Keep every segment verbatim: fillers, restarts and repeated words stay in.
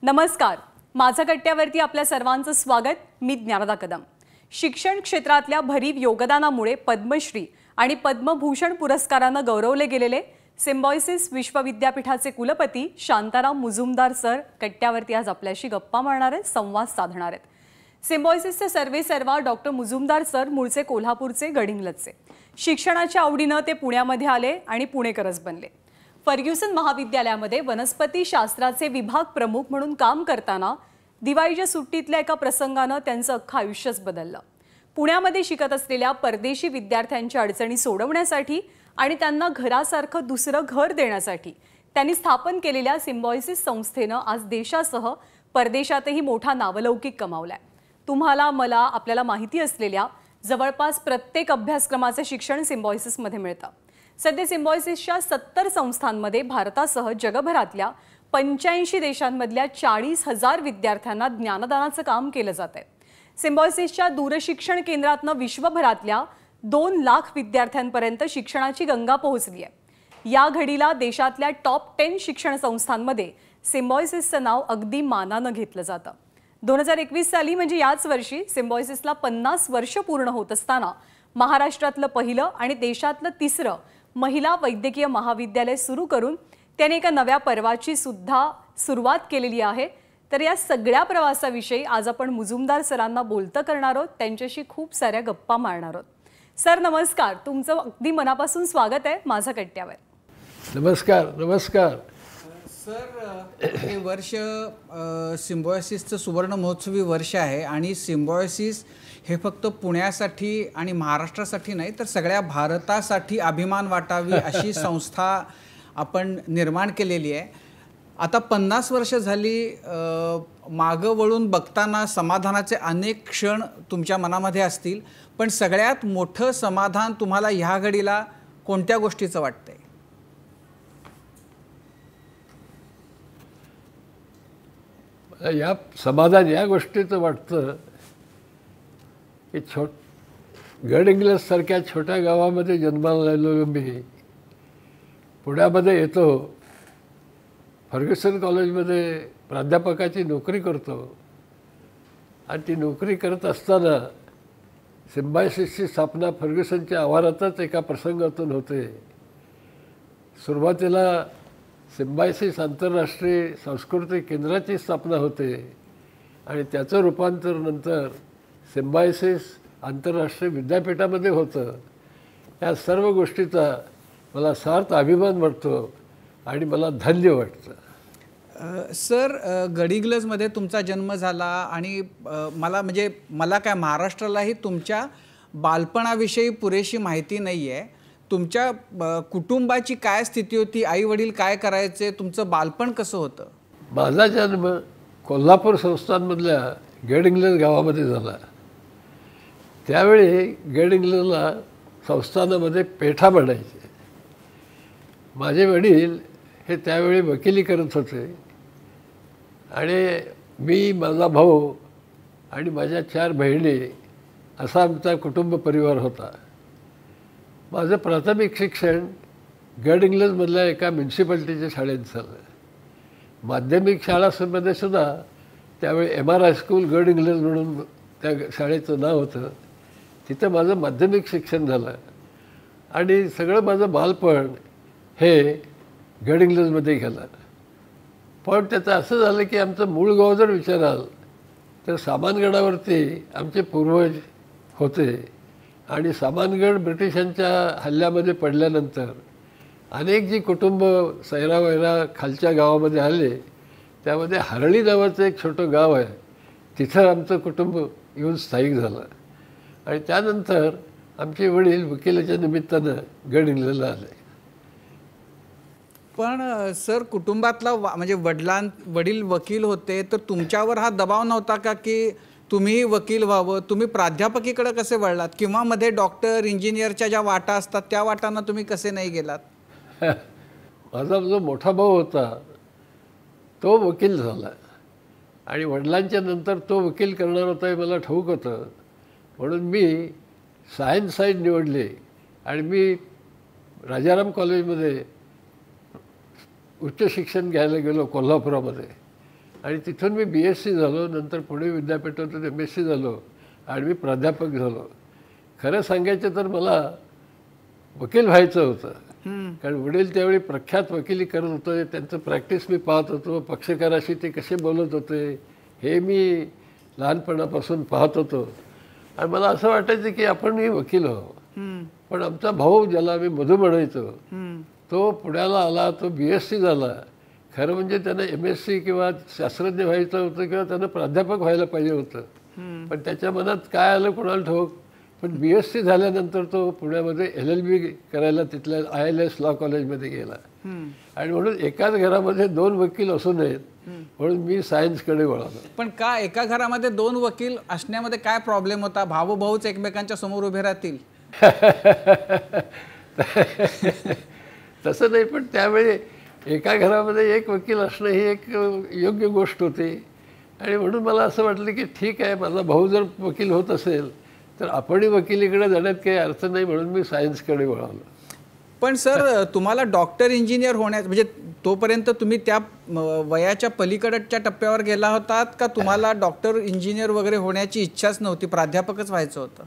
नमस्कार, माझा कट्ट्यावरती आपल्या सर्वांचं स्वागत। मी ज्ञानदा कदम। शिक्षण क्षेत्रातल्या भरीव योगदानामुळे पद्मश्री आणि पद्मभूषण पुरस्काराने गौरवले गेलेले सिम्बायोसिस विश्वविद्यापीठाचे कुलपती शांताराम मुजुमदार सर कट्ट्यावरती आज आपल्याशी गप्पा मारणार आहेत, संवाद साधणार आहेत। सिम्बायोसिसचे सर्वे सर्वा डॉक्टर मुजुमदार सर मूळचे कोल्हापूरचे गडिंग्लजचे। शिक्षणाच्या आवडीने ते पुण्यामध्ये आले आणि पुणेकरच बनले। फर्ग्युसन महाविद्यालयामध्ये वनस्पती शास्त्राचे विभाग प्रमुख म्हणून काम करताना दिवाळीच्या सुट्टीतल्या एका प्रसंगाने त्यांचं अख्खं आयुष्यच बदललं। पुण्यामध्ये शिकत असलेल्या परदेशी विद्यार्थ्यांच्या अडचणी सोडवण्यासाठी आणि त्यांना घरासारखं दुसरं घर देण्यासाठी त्यांनी स्थापन केलेल्या सिम्बायोसिस संस्थेने आज देशासह परदेशातही मोठा नावलौकिक कमावलाय। तुम्हाला मला आपल्याला माहिती असलेल्या जवळपास प्रत्येक अभ्यासक्रमाचे शिक्षण सिम्बायोसिसमध्ये मिळतं। सध्या सिम्बायोसिसच्या सत्तर संस्थांमध्ये भारतासह जगभरातल्या पंच्याऐंशी देशांमधल्या चाळीस हजार विद्यार्थ्यांना ज्ञानदानाचं काम केलं जात आहे। सिम्बायोसिसच्या दूरशिक्षण केंद्रातनं विश्वभरातल्या दोन लाख विद्यार्थ्यांपर्यंत शिक्षणाची गंगा पोहोचली आहे। या घडीला देशातल्या टॉप टेन शिक्षण संस्थांमध्ये सिम्बायोसिसचं नाव अगदी मानानं घेतलं जातं। दोन हजार एकवीस साली म्हणजे याच वर्षी सिम्बायोसिसला पन्नास वर्ष पूर्ण होत असताना महाराष्ट्रातलं पहिलं आणि देशातलं तिसरं महिला वैद्यकीय महाविद्यालय सुरू करून त्याने एका नव्या पर्वाची सुद्धा सुरुवात केलेली आहे। तर या सगळ्या प्रवासाविषयी आज आपण मुजुमदार सरांना बोलतं करणार आहोत, त्यांच्याशी खूप साऱ्या गप्पा मारणार आहोत। सर नमस्कार, तुमचं अगदी मनापासून स्वागत आहे माझा कट्ट्यावर। नमस्कार नमस्कार सर, हे वर्ष सिम्बायोसिसचं सुवर्ण महोत्सवी वर्ष आहे आणि सिम्बायोसिस हे फक्त पुण्यासाठी आणि महाराष्ट्रासाठी नाही तर सगळ्या भारतासाठी अभिमान वाटावी अशी संस्था आपण निर्माण केलेली आहे। आता पन्नास वर्ष झाली, मागं वळून बघताना समाधानाचे अनेक क्षण तुमच्या मनामध्ये असतील, पण सगळ्यात मोठं समाधान तुम्हाला ह्या घडीला कोणत्या गोष्टीचं वाटतंय? या समाधान या गोष्टीचं वाटतं की छोट गडिंग्लजसारख्या छोट्या गावामध्ये जन्माला आलेलो मी पुण्यामध्ये येतो, फर्ग्युसन कॉलेजमध्ये प्राध्यापकाची नोकरी करतो आणि ती नोकरी करत असताना सिम्बायोसिसची स्थापना फर्ग्युसनच्या आवारातच एका प्रसंगातून होते। सुरुवातीला सिम्बायोसिस आंतरराष्ट्रीय सांस्कृतिक केंद्राची स्थापना होते आणि त्याचं रूपांतर नंतर सिम्बायोसिस आंतरराष्ट्रीय विद्यापीठामध्ये होतं। या सर्व गोष्टीचा मला सार्थ अभिमान वाटतो आणि मला धन्य वाटतं। सर, गडिंग्लजमध्ये तुमचा जन्म झाला आणि मला म्हणजे मला काय महाराष्ट्रालाही तुमच्या बालपणाविषयी पुरेशी माहिती नाही आहे। तुमच्या कुटुंबाची काय स्थिती होती, आई वडील काय करायचे, तुमचं बालपण कसं होतं? माझा जन्म कोल्हापूर संस्थानमधल्या गडिंग्लज गावामध्ये झाला। त्यावेळी गडिंग्लजला संस्थानामध्ये पेठा बनायचे। माझे वडील हे त्यावेळी वकिली करत होते आणि मी, माझा भाऊ आणि माझ्या चार बहिणी असा आमचा कुटुंब परिवार होता। माझं प्राथमिक शिक्षण गडिंग्लजमधल्या एका म्युन्सिपाल्टीच्या शाळेत झालं। माध्यमिक शाळांमध्ये सुद्धा त्यावेळी एम आर हायस्कूल गडिंग्लज म्हणून त्या शाळेचं नाव होतं, तिथं माझं माध्यमिक शिक्षण झालं आणि सगळं माझं बालपण हे गडिंग्लजमध्ये गेलं। पण त्याचं असं झालं की आमचं मूळ गाव जर विचाराल तर सामानगडावरती आमचे पूर्वज होते आणि सामानगड ब्रिटिशांच्या हल्ल्यामध्ये पडल्यानंतर अनेक जी कुटुंब सैरावैरा खालच्या गावामध्ये आले, त्यामध्ये हरळी नावाचं एक छोटं गाव आहे, तिथं आमचं कुटुंब येऊन स्थायिक झालं आणि त्यानंतर आमचे वडील वकिलाच्या निमित्तानं गडिंग्लजला आले। पण सर, कुटुंबातला म्हणजे वडिलां वडील वकील होते तर तुमच्यावर हा दबाव नव्हता का की तुम्ही वकील व्हावं? तुम्ही प्राध्यापकीकडे कसे वळलात किंवा मध्ये डॉक्टर इंजिनियरच्या ज्या वाटा असतात त्या वाटांना तुम्ही कसे नाही गेलात? माझा जो मोठा भाऊ होता तो वकील झाला आणि वडिलांच्या नंतर तो वकील करणार होता हे मला ठाऊक होतं, म्हणून मी सायन्स साईड निवडले आणि मी राजाराम कॉलेजमध्ये उच्च शिक्षण घ्यायला गेलो कोल्हापुरामध्ये आणि तिथून मी बी एस सी झालो. नंतर पुणे विद्यापीठातून एम एस सी झालो आणि मी प्राध्यापक झालो. खरं सांगायचं तर मला वकील व्हायचं होतं, कारण वडील त्यावेळी प्रख्यात वकिली करत होते. त्यांचं प्रॅक्टिस मी पाहत होतो. पक्षकाराशी ते कसे बोलत होते हे मी लहानपणापासून पाहत होतो. आणि मला असं वाटायचं की आपणही वकील व्हावं. पण आमचा भाऊ, ज्याला आम्ही मधू म्हणायचो, तो पुण्याला आला. तो बी एस सी झाला. खरं म्हणजे त्यानं एम एस सी किंवा शास्त्रज्ञ व्हायचं होतं किंवा त्यानं प्राध्यापक व्हायला पाहिजे होतं. पण त्याच्या मनात काय आलं कोणाला ठाऊक. पण बी एस सी झाल्यानंतर तो पुण्यामध्ये एल एल बी करायला तिथल्या आय एल एस लॉ कॉलेजमध्ये गेला. आणि म्हणून एकाच घरामध्ये दोन वकील असू नयेत म्हणून मी सायन्सकडे वळालो. पण का एका घरामध्ये दोन वकील असण्यामध्ये काय प्रॉब्लेम होता? भाऊ भाऊच एकमेकांच्या समोर उभे राहतील. तसं नाही, पण त्यावेळी एका घरामध्ये एक वकील असणं ही एक योग्य गोष्ट होती. आणि म्हणून मला असं वाटलं की ठीक आहे, माझा भाऊ जर वकील होत असेल तर आपणही वकिलीकडे जाण्यात काही अर्थ नाही, म्हणून मी सायन्सकडे वळालो. पण सर, तुम्हाला डॉक्टर इंजिनियर होण्यात म्हणजे तोपर्यंत तुम्ही त्या वयाच्या पलीकडच्या टप्प्यावर गेला होतात का? तुम्हाला डॉक्टर इंजिनियर वगैरे होण्याची इच्छाच नव्हती, प्राध्यापकच व्हायचं होतं?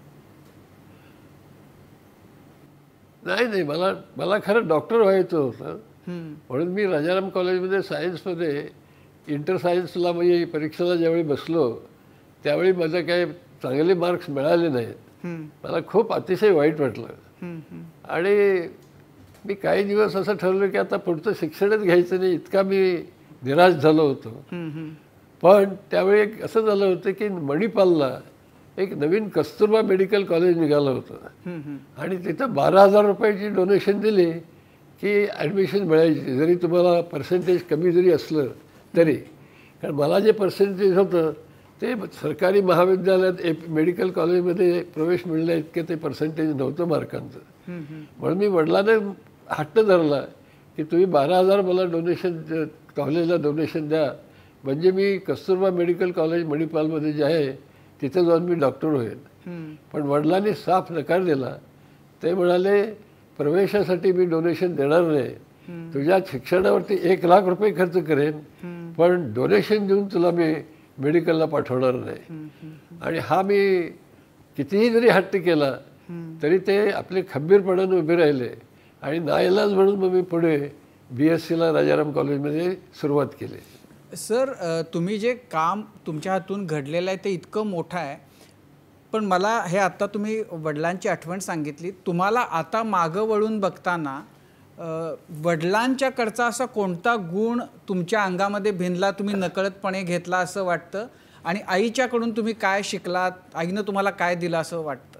नाही नाही, मला मला खरं डॉक्टर व्हायचं होतं. म्हणून मी राजाराम कॉलेजमध्ये सायन्समध्ये इंटर सायन्सला म्हणजे परीक्षेला ज्यावेळी बसलो त्यावेळी माझे काही चांगले मार्क्स मिळाले नाहीत. मला खूप अतिशय वाईट वाटलं. आणि मी काही दिवस असं ठरवलं की आता पुढचं शिक्षणच घ्यायचं नाही, इतका मी निराश झालो होतो. पण त्यावेळी एक असं झालं होतं की मणिपालला एक नवीन कस्तुरबा मेडिकल कॉलेज निघालं होतं. आणि तिथं बारा हजार रुपयाची डोनेशन दिली की ॲडमिशन मिळायची, जरी तुम्हाला पर्सेंटेज कमी जरी असलं तरी. कारण मला जे पर्सेंटेज होतं ते सरकारी महाविद्यालयात एक मेडिकल कॉलेजमध्ये प्रवेश मिळण्या इतके ते पर्सेंटेज नव्हतं मार्कांचं. म्हणून मी वडिलांना हट्ट धरला की तुम्ही बारा हजार मला डोनेशन कॉलेजला डोनेशन द्या, म्हणजे मी कस्तुरबा मेडिकल कॉलेज मणिपालमध्ये जे आहे तिथे जाऊन मी डॉक्टर होईल. पण वडिलांनी साफ नकार दिला. ते म्हणाले प्रवेशासाठी मी डोनेशन देणार नाही, तुझ्या शिक्षणावरती एक लाख रुपये खर्च करेन, पण डोनेशन देऊन तुला मी मेडिकलला पाठवणार नाही. आणि हा मी कितीही जरी हट्ट केला तरी ते आपले खंबीरपणाने उभे राहिले. आणि नाईलाज म्हणून मग मी पुढे बी एस सीला राजाराम कॉलेजमध्ये सुरुवात केली. सर, तुम्ही जे काम तुमच्या हातून घडलेलं आहे ते इतकं मोठं आहे. पण मला हे आत्ता तुम्ही वडिलांची आठवण सांगितली. तुम्हाला आता मागं वळून बघताना वडिलांच्याकडचा असा कोणता गुण तुमच्या अंगामध्ये भिनला, तुम्ही नकळतपणे घेतला असं वाटतं? आणि आईच्याकडून तुम्ही काय शिकलात? आईनं तुम्हाला काय दिलं असं वाटतं?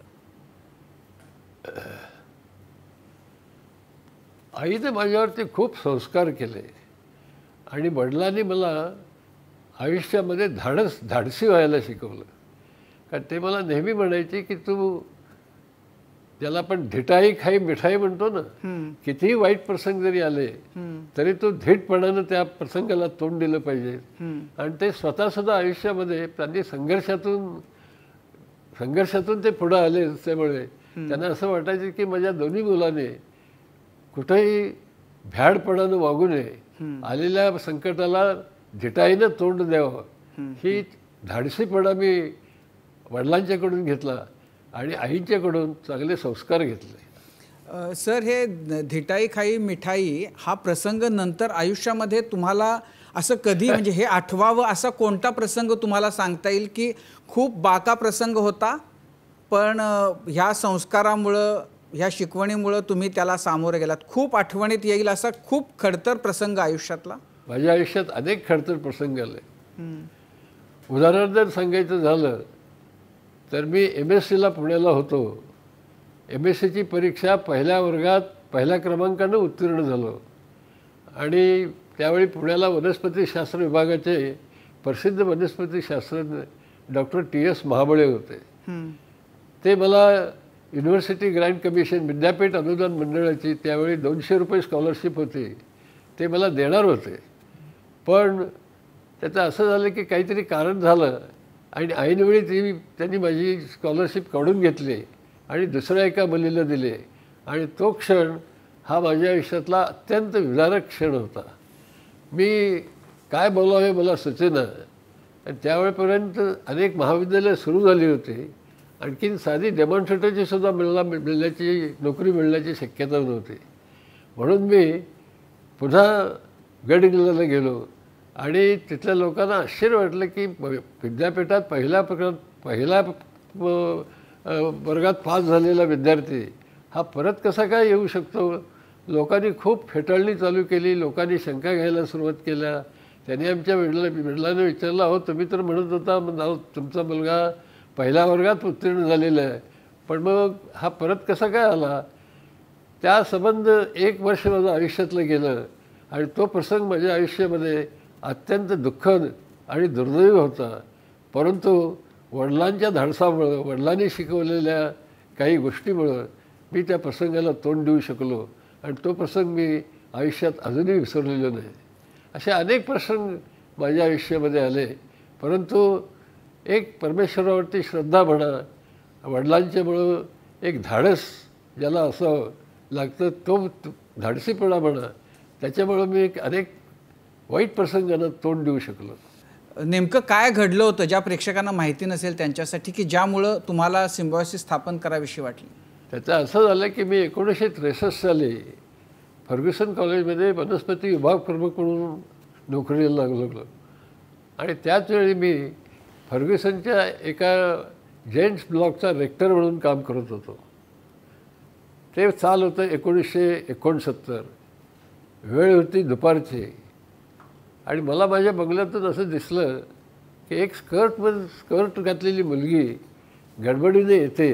आईने माझ्यावरती खूप संस्कार केले. आणि वडिलांनी मला आयुष्यामध्ये धाडस धाडसी व्हायला शिकवलं. कारण ते मला नेहमी म्हणायचे की तू, ज्याला आपण धिटाई खाई मिठाई म्हणतो ना, कितीही वाईट प्रसंग जरी आले तरी तू धीटपणानं त्या प्रसंगाला तोंड दिलं पाहिजे. आणि ते स्वतः सुद्धा आयुष्यामध्ये त्यांनी संघर्षातून संघर्षातून ते पुढे आले. त्यामुळे त्यांना असं वाटायचं की माझ्या दोन्ही मुलाने कुठेही भ्याडपणानं वागू नये, आलेल्या संकटाला धिटाईनं तोंड द्यावं. ही धाडसीपणा मी वडिलांच्याकडून घेतला आणि आईच्याकडून चांगले संस्कार घेतले. सर, हे धिटाई खाई मिठाई हा प्रसंग नंतर आयुष्यामध्ये तुम्हाला असं कधी म्हणजे हे आठवावं असा कोणता प्रसंग तुम्हाला सांगता येईल की खूप बाका प्रसंग होता, पण ह्या संस्कारामुळं, ह्या शिकवणीमुळं तुम्ही त्याला सामोरे गेलात, खूप आठवणीत येईल असा खूप खडतर प्रसंग आयुष्यातला? माझ्या आयुष्यात अनेक खडतर प्रसंग आले. उदाहरण जर सांगायचं झालं तर मी एम एस सीला पुण्याला होतो. एम एस सीची परीक्षा पहिल्या वर्गात पहिल्या क्रमांकानं उत्तीर्ण झालो. आणि त्यावेळी पुण्याला वनस्पतीशास्त्र विभागाचे प्रसिद्ध वनस्पतीशास्त्रज्ञ डॉक्टर टी एस महाबळे होते. ते मला युनिव्हर्सिटी ग्रँट कमिशन, विद्यापीठ अनुदान मंडळाची त्यावेळी दोनशे रुपये स्कॉलरशिप होती, ते मला देणार होते. पण त्याचं असं झालं की काहीतरी कारण झालं आणि ऐनवेळी ती त्यांनी माझी स्कॉलरशिप काढून घेतली आणि दुसऱ्या एका मुलीला दिले. आणि तो क्षण हा माझ्या आयुष्यातला अत्यंत विदारक क्षण होता. मी काय बोलावं हे मला सुचेना. आणि त्यावेळेपर्यंत अनेक महाविद्यालयं सुरू झाली होती. आणखीन साधी डेमॉन्स्ट्रेटरची सुद्धा मिळला मिळण्याची नोकरी मिळण्याची शक्यता नव्हती. म्हणून मी पुन्हा गडहिंग्लजला गेलो आणि तिथल्या लोकांना आश्चर्य वाटलं की विद्यापीठात पहिल्या प्रकार पहिल्या वर्गात पास झालेला विद्यार्थी हा परत कसा काय येऊ शकतो. लोकांनी खूप फेटाळणी चालू केली. लोकांनी शंका घ्यायला सुरुवात केल्या. त्यांनी आमच्या वडिला वडिलांना विचारलं, अहो तुम्ही तर म्हणत होता नाव तुमचा मुलगा पहिल्या वर्गात उत्तीर्ण झालेला आहे, पण मग हा परत कसा काय आला. त्या संबंध एक वर्ष माझं आयुष्यातलं गेलं आणि तो प्रसंग माझ्या आयुष्यामध्ये अत्यंत दुःखद आणि दुर्दैवी होता. परंतु वडिलांच्या धाडसामुळं वडिलांनी शिकवलेल्या काही गोष्टीमुळं मी त्या प्रसंगाला तोंड देऊ शकलो आणि तो प्रसंग मी आयुष्यात अजूनही विसरलेलो नाही. असे अनेक प्रसंग माझ्या आयुष्यामध्ये आले. परंतु एक परमेश्वरावरती श्रद्धा म्हणा, वडिलांच्यामुळं एक धाडस ज्याला असावं लागतं तो धाडसीपणा म्हणा, त्याच्यामुळं मी एक अनेक वाईट प्रसंगांना तोंड देऊ शकलो. नेमकं काय घडलं होतं ज्या प्रेक्षकांना माहिती नसेल त्यांच्यासाठी, की ज्यामुळं तुम्हाला सिम्बायोसिस स्थापन कराविषयी वाटली? त्याचं असं झालं की मी एकोणीसशे त्रेसष्ट साली फर्ग्युसन कॉलेजमध्ये वनस्पती विभाग प्रमुख म्हणून नोकरीला लागलो आणि त्याच वेळी मी फर्ग्युसनच्या एका जेंट्स ब्लॉकचा रेक्टर म्हणून काम करत होतो. ते साल होतं एकोणीसशे एकोणसत्तर. वेळ होती दुपारची आणि मला माझ्या बंगल्यातून असं दिसलं की एक स्कर्टमध्ये स्कर्ट घातलेली मुलगी गडबडीने येते.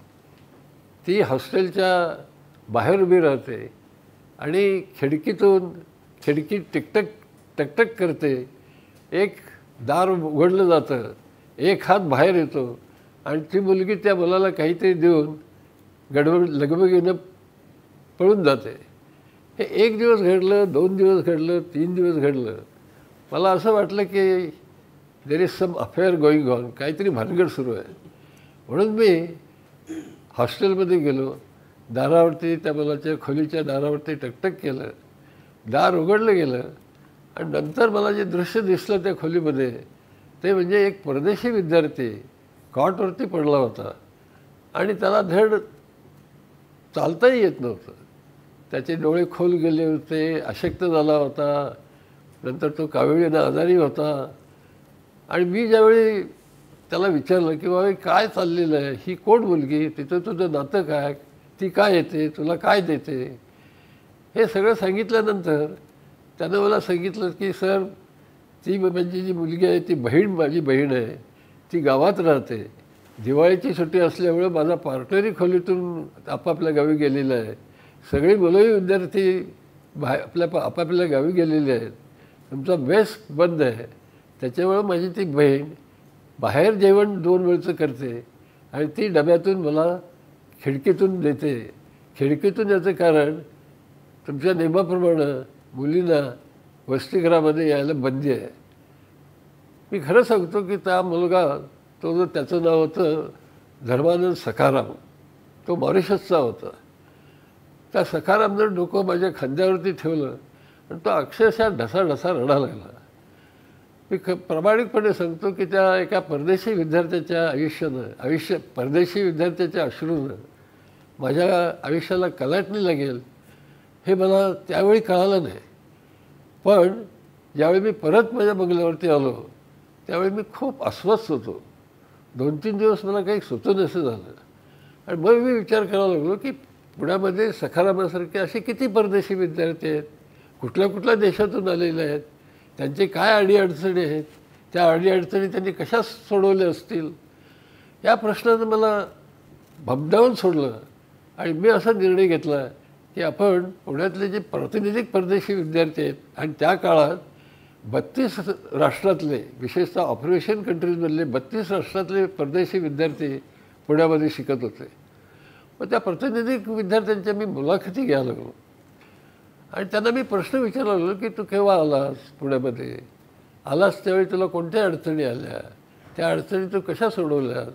ती हॉस्टेलच्या बाहेर उभी राहते आणि खिडकीतून खिडकी टिकटक टकटक करते. एक दार उघडलं जातं, एक हात बाहेर येतो आणि ती मुलगी त्या मुलाला काहीतरी देऊन गडबड लगबगीनं पळून जाते. हे एक दिवस घडलं, दोन दिवस घडलं, तीन दिवस घडलं. मला असं वाटलं की there is some affair going on, काहीतरी भानगड सुरू आहे. म्हणून मी हॉस्टेलमध्ये गेलो. दारावरती त्या मुलाच्या खोलीच्या दारावरती टकटक केलं. दार उघडलं गेलं आणि नंतर मला जे दृश्य दिसलं त्या खोलीमध्ये ते म्हणजे एक परदेशी विद्यार्थी कॉटवरती पडला होता आणि त्याला धड चालताही येत नव्हतं. त्याचे डोळे खोल गेले होते, अशक्त झाला होता. नंतर तो काविळीनं आजारी होता. आणि मी ज्यावेळी त्याला विचारलं की बाबा काय चाललेलं आहे, ही कोण मुलगी, तिथं तुझं नातं काय, ती काय येते, तुला काय देते, हे सगळं सांगितल्यानंतर त्यानं मला सांगितलं की सर ती म्हणजे जी मुलगी आहे ती बहीण माझी बहीण आहे. ती गावात राहते. दिवाळीची सुट्टी असल्यामुळे माझा पार्टनरी खोलीतून आपापल्या गावी गेलेला आहे. सगळी मुलंही विद्यार्थी बाहेर आपल्या आपापल्या गावी गेलेले आहेत. तुमचा मेस बंद आहे, त्याच्यामुळं माझी ती बहीण बाहेर जेवण दोन वेळचं करते आणि ती डब्यातून मला खिडकीतून देते. खिडकीतून याचं कारण तुमच्या नियमाप्रमाणे मुलींना वसतिगृहामध्ये यायला बंदी आहे. मी खरं सांगतो की त्या मुलगा तो जो त्याचं नाव होतं धर्मानंद सखाराम, तो मॉरिशसचा होता. त्या सखारामनं डोकं माझ्या खांद्यावरती ठेवलं आणि तो अक्षरशः ढसा ढसा रडा लागला. मी ख प्रामाणिकपणे सांगतो की त्या एका परदेशी विद्यार्थ्याच्या आयुष्यानं आयुष्य परदेशी विद्यार्थ्याच्या अश्रूनं माझ्या आयुष्याला कलाटणी लागेल हे मला त्यावेळी कळालं नाही. पण ज्यावेळी मी परत माझ्या बंगल्यावरती आलो त्यावेळी मी खूप अस्वस्थ होतो. दोन तीन दिवस मला काही सुचन असं झालं आणि मग मी विचार करायला लागलो की पुण्यामध्ये सखारामासारखे असे किती परदेशी विद्यार्थी आहेत, कुठल्या कुठल्या देशातून आलेले आहेत, त्यांचे काय अडीअडचणी आहेत, त्या अडीअडचणी त्यांनी कशा सोडवल्या असतील, या प्रश्नानं मला भबडावून सोडलं. आणि मी असा निर्णय घेतला की आपण पुण्यातले जे प्रातिनिधिक परदेशी विद्यार्थी आहेत आणि त्या काळात बत्तीस राष्ट्रातले विशेषतः ऑपरेशन कंट्रीजमधले बत्तीस राष्ट्रातले परदेशी विद्यार्थी पुण्यामध्ये शिकत होते. मग त्या प्रातिनिधिक विद्यार्थ्यांच्या मी मुलाखती घ्यायला लागलो आणि त्यांना मी प्रश्न विचारायला लागलो की तू केव्हा आलास पुण्यामध्ये, आलास त्यावेळी तुला कोणत्या अडचणी आल्या, त्या अडचणी तू कशा सोडवल्यास,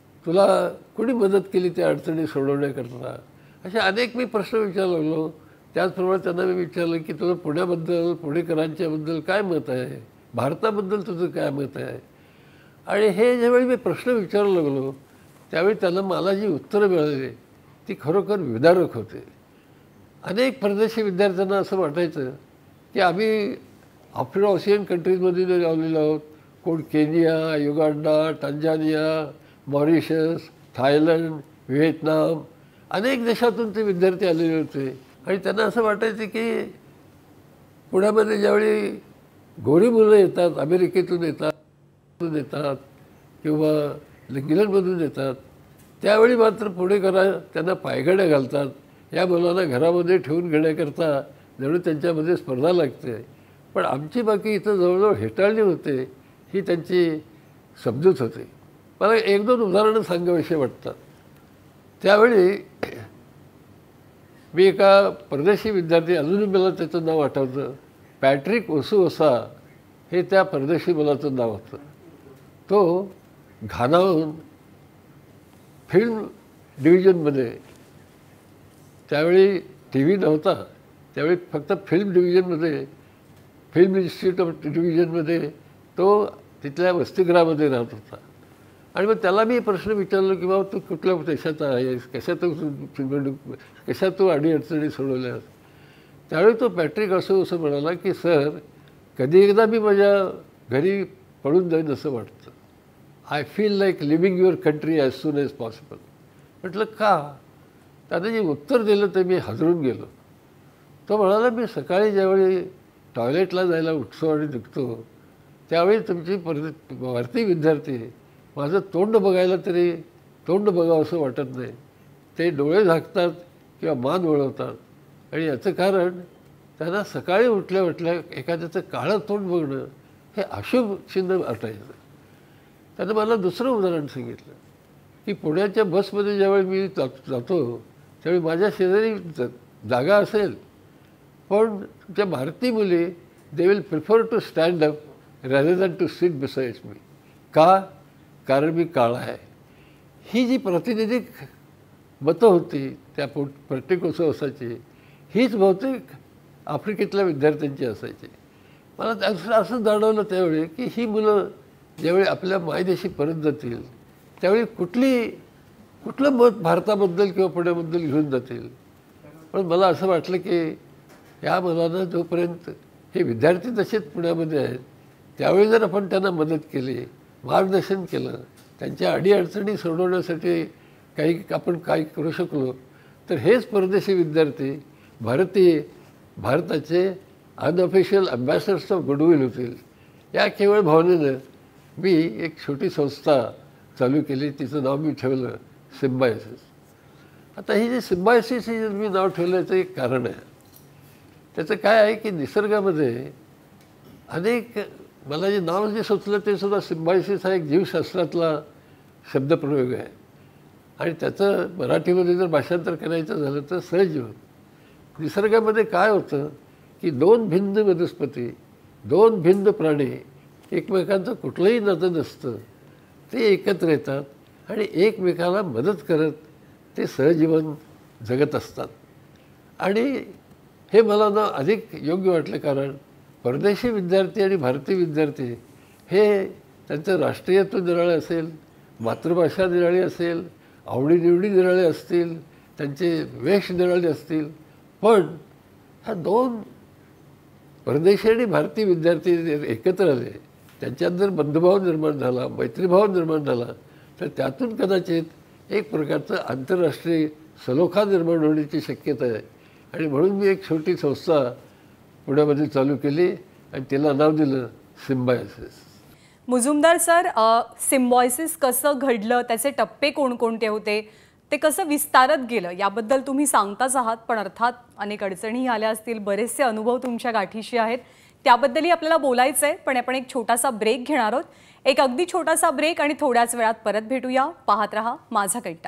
तुला कोणी मदत केली त्या अडचणी सोडवण्याकरता, असे अनेक मी प्रश्न विचारायला लागलो. त्याचप्रमाणे त्यांना मी विचारलं की तुझं पुण्याबद्दल पुणेकरांच्याबद्दल काय मत आहे, भारताबद्दल तुझं काय मत आहे. आणि हे ज्यावेळी मी प्रश्न विचारायला लागलो त्यावेळी त्यांना मला जी उत्तरं मिळाली ती खरोखर विदारक होते. अनेक परदेशी विद्यार्थ्यांना असं वाटायचं की आम्ही आफ्रिका आसियन कंट्रीजमध्ये लावलेलो आहोत, कोण Kenya, Uganda, Tanzania, Mauritius, Thailand, Vietnam, अनेक देशातून ते विद्यार्थी आलेले होते. आणि त्यांना असं वाटायचं की पुण्यामध्ये ज्यावेळी गोरी मुलं येतात, अमेरिकेतून येतात येतात किंवा इंग्लंडमधून येतात, त्यावेळी मात्र पुणेकरा त्यांना पायघड्या घालतात. या मुलांना घरामध्ये ठेवून घेण्याकरता जणू त्यांच्यामध्ये स्पर्धा लागते. पण आमची बाकी इथं जवळजवळ हेटाळली होते ही त्यांची समजूत होती. मला एक दोन उदाहरणं सांगाविषयी वाटतात. त्यावेळी मी एका परदेशी विद्यार्थी, अजूनही मला त्याचं नाव आठवतं, पॅट्रिक ओसुओसा हे त्या परदेशी मुलाचं नाव होतं. तो घानाहून फिल्म डिव्हिजनमध्ये, त्यावेळी टी व्ही नव्हता, त्यावेळी फक्त फिल्म डिव्हिजनमध्ये, फिल्म इन्स्टिट्यूट ऑफ डिव्हिजनमध्ये तो तिथल्या वसतिगृहामध्ये राहत होता. आणि मग त्याला मी प्रश्न विचारलो की बाबा तू कुठल्या देशाचा आहेस, कशात कशा तू अडीअडचणी सोडवल्यास. त्यावेळी तो पॅट्रिक असं असं म्हणाला की सर, कधी एकदा मी माझ्या घरी पळून जाईन असं वाटतं. I feel like living your country as soon as possible. म्हटलं का? त्याने जे उत्तर दिलं ते मी हादरून गेलो. तो म्हणाला मी सकाळी ज्यावेळी टॉयलेटला जायला उठतो आणि निघतो त्यावेळी तुमची पर भारतीय विद्यार्थी माझं तोंड बघायला तरी तोंड बघावं असं वाटत नाही. ते डोळे झाकतात किंवा मान वळवतात. आणि याचं कारण त्यांना सकाळी उठल्या उठल्या एखाद्याचं काळं तोंड बघणं हे अशुभ चिन्ह वाटायचं. त्यानं मला दुसरं उदाहरण सांगितलं की पुण्याच्या बसमध्ये ज्यावेळी मी जातो त्यावेळी माझ्या शेजारी जागा असेल पण तुमच्या भारतीय मुली they will prefer to stand up rather than to sit besides me. का? कारण मी काळा आहे. ही जी प्रातिनिधिक मतं होती त्या पो पर्टिकोसोसाची हीच बहुतेक आफ्रिकेतल्या विद्यार्थ्यांची असायची. मला त्याचं असं जाणवलं त्यावेळी की ही मुलं ज्यावेळी आपल्या मायदेशी परत जातील त्यावेळी कुठली कुठलं मत भारताबद्दल किंवा पुण्याबद्दल घेऊन जातील. पण मला असं वाटलं की या मुलांना जोपर्यंत हे विद्यार्थी तसेच पुण्यामध्ये आहेत त्यावेळी जर आपण त्यांना मदत केली, मार्गदर्शन केलं, त्यांच्या अडीअडचणी सोडवण्यासाठी काही आपण काही करू शकलो तर हेच परदेशी विद्यार्थी भारतीय भारताचे अनऑफिशियल अँबॅसेडर्स ऑफ गुडविल होतील. या केवळ भावनेनं मी एक छोटी संस्था चालू केली. तिचं नाव मी ठेवलं सिम्बायोसिस. आता ही जी सिम्बायोसिस ही मी नाव ठेवलं याचं एक कारण आहे. त्याचं काय आहे की निसर्गामध्ये अनेक, मला जे नाव जे सुचलं ते सुद्धा सिम्बायोसिस हा एक जीवशास्त्रातला शब्दप्रयोग आहे. आणि त्याचं मराठीमध्ये जर भाषांतर करायचं झालं तर सहजीवन. निसर्गामध्ये काय होतं की दोन भिन्न वनस्पती, दोन भिन्न प्राणी, एकमेकांचं कुठलंही नातं नसतं, ते एकत्र येतात आणि एकमेकाला मदत करत ते सहजीवन जगत असतात. आणि हे मला ना अधिक योग्य वाटलं कारण परदेशी विद्यार्थी आणि भारतीय विद्यार्थी हे त्यांचं राष्ट्रीयत्व निराळे असेल, मातृभाषा निराळी असेल, आवडीनिवडी निराळे असतील, त्यांचे वेश निराळे असतील, पण ह्या दोन परदेशी आणि भारतीय विद्यार्थी एकत्र आले, त्यांच्यात जर बंधुभाव निर्माण झाला, मैत्रीभाव निर्माण झाला तर त्यातून कदाचित एक प्रकारचं आंतरराष्ट्रीय सलोखा निर्माण होण्याची शक्यता आहे. आणि म्हणून मी एक छोटी संस्था पुण्यामध्ये चालू केली आणि तिला नाव दिलं सिम्बायोसिस. मुजुमदार सर, सिम्बायोसिस कसं घडलं, त्याचे टप्पे कोणकोणते होते, ते कसं विस्तारत गेलं याबद्दल तुम्ही सांगताच आहात. पण अर्थात अनेक अडचणी आल्या असतील, बरेचसे अनुभव तुमच्या गाठीशी आहेत, त्याबद्दलही आपल्याला बोलायचं आहे. पण आपण एक छोटासा ब्रेक घेणार आहोत. एक अगदी छोटासा ब्रेक आणि थोड्याच वेळात परत भेटूया. पाहत रहा माझा कट्टा.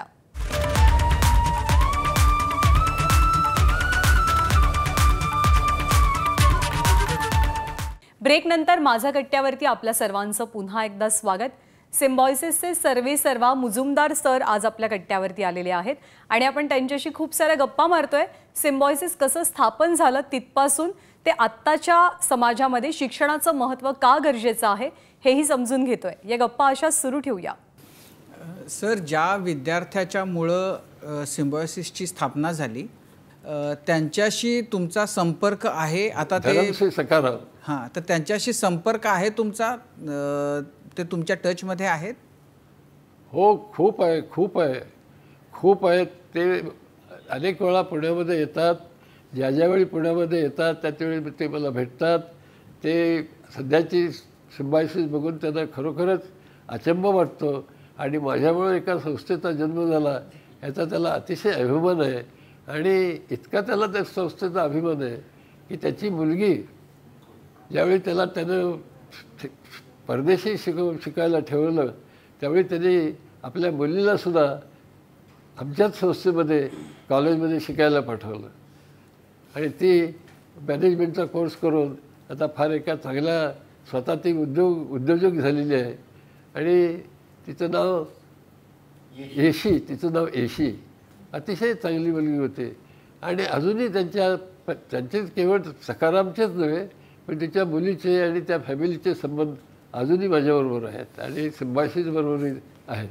ब्रेक नंतर माझा कट्ट्यावरती आपल्या सर्वांचं पुन्हा एकदा स्वागत. सिम्बॉयसिसचे सर्वे सर्वा मुजुमदार सर आज आपल्या कट्ट्यावरती आलेले आहेत आणि आपण त्यांच्याशी खूप साऱ्या गप्पा मारतोय. सिम्बॉयसिस कसं स्थापन झालं तिथपासून ते आत्ताच्या समाजामध्ये शिक्षणाचं महत्त्व का गरजेचं आहे हेही समजून घेतोय. या गप्पा अशाच सुरू ठेवूया. सर, ज्या विद्यार्थ्याच्या मुळे सिम्बॉयसिसची स्थापना झाली त्यांच्याशी तुमचा संपर्क आहे आता ते सकाराम हां तर त्यांच्याशी संपर्क आहे तुमचा, ते तुमच्या टचमध्ये आहेत? हो, खूप आहे खूप आहे खूप आहेत. ते अनेक वेळा पुण्यामध्ये येतात. ज्या ज्यावेळी पुण्यामध्ये येतात त्याचवेळी ते मला भेटतात. ते सध्याची सिम्बॉयसिस बघून त्यांना खरोखरच अचंब वाटतो आणि माझ्यामुळे एका संस्थेचा जन्म झाला याचा त्याला अतिशय अभिमान आहे. आणि इतका त्याला त्या संस्थेचा अभिमान आहे की त्याची मुलगी ज्यावेळी त्याला त्यानं परदेशी शिकव शिकायला ठेवलं त्यावेळी त्यांनी आपल्या मुलीलासुद्धा आमच्याच संस्थेमध्ये कॉलेजमध्ये शिकायला पाठवलं आणि ती मॅनेजमेंटचा कोर्स करून आता फार एका चांगल्या स्वतः ती उद्योग उद्योजक झालेली आहे. आणि तिचं नाव येशी तिचं नाव येशी अतिशय चांगली मुलगी होती. आणि अजूनही त्यांच्या त्यांचे केवळ सकारामचेच नव्हे पण तिच्या मुलीचे आणि त्या फॅमिलीचे संबंध अजूनही माझ्याबरोबर आहेत आणि सिम्बॉयसिसबरोबरही आहेत.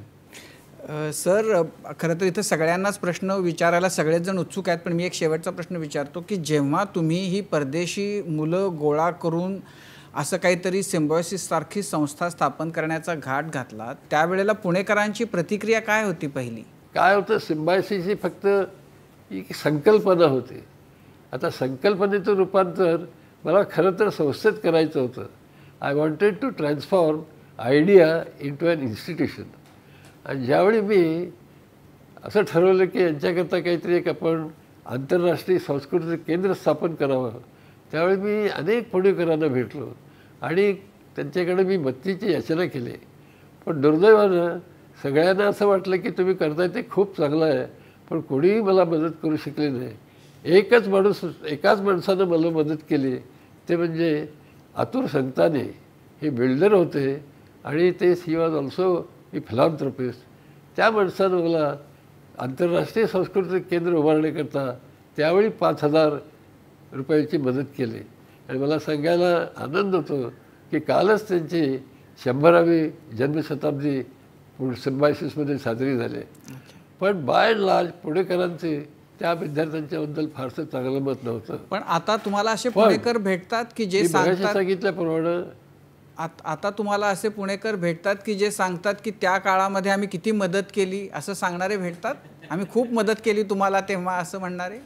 सर, खरं तर इथं सगळ्यांनाच प्रश्न विचारायला सगळेच जण उत्सुक आहेत, पण मी एक शेवटचा प्रश्न विचारतो की जेव्हा तुम्ही ही परदेशी मुलं गोळा करून असं काहीतरी सिम्बॉयसिससारखी संस्था स्थापन करण्याचा घाट घातला त्यावेळेला पुणेकरांची प्रतिक्रिया काय होती? पहिली काय होतं, सिम्बॉयसिस ही फक्त एक संकल्पना होती. आता संकल्पनेचं रूपांतर मला खरं तर संस्थेत करायचं होतं. I wanted to transform idea into an institution. आणि ज्यावेळी मी असं ठरवलं की यांच्याकरता काहीतरी एक आपण आंतरराष्ट्रीय सांस्कृतिक केंद्र स्थापन करावं त्यावेळी मी अनेक पुणेकरांना भेटलो आणि त्यांच्याकडे मी मदतीची याचना केली. पण दुर्दैवानं सगळ्यांना असं वाटलं की तुम्ही करताय ते खूप चांगलं आहे पण कोणीही मला मदत करू शकले नाही. एकच माणूस एकाच माणसानं मला मदत केली, ते म्हणजे आतुर संताने. हे बिल्डर होते आणि ते ही वॉज ऑल्सो ही फिलॉन्थ्रोपिस्ट. त्या माणसानं मला आंतरराष्ट्रीय सांस्कृतिक केंद्र उभारण्याकरता त्यावेळी पाच हजार रुपयाची मदत केली. आणि मला सांगायला आनंद होतो की कालच त्यांची शंभरावी जन्मशताब्दी सिम्बॉयसिसमध्ये साजरी झाली. पण बाय अँड लार्ज पुणेकरांचे त्या विद्यार्थ्यांच्याबद्दल फारसं चांगलं मत नव्हतं. पण आता तुम्हाला असे पुणेकर भेटतात की जे सांगतात सांगितल्याप्रमाणे आता तुम्हाला असे पुणेकर भेटतात की जे सांगतात की त्या काळामध्ये आम्ही किती मदत केली असं सांगणारे भेटतात? आम्ही खूप मदत केली तुम्हाला तेव्हा असं म्हणणारे?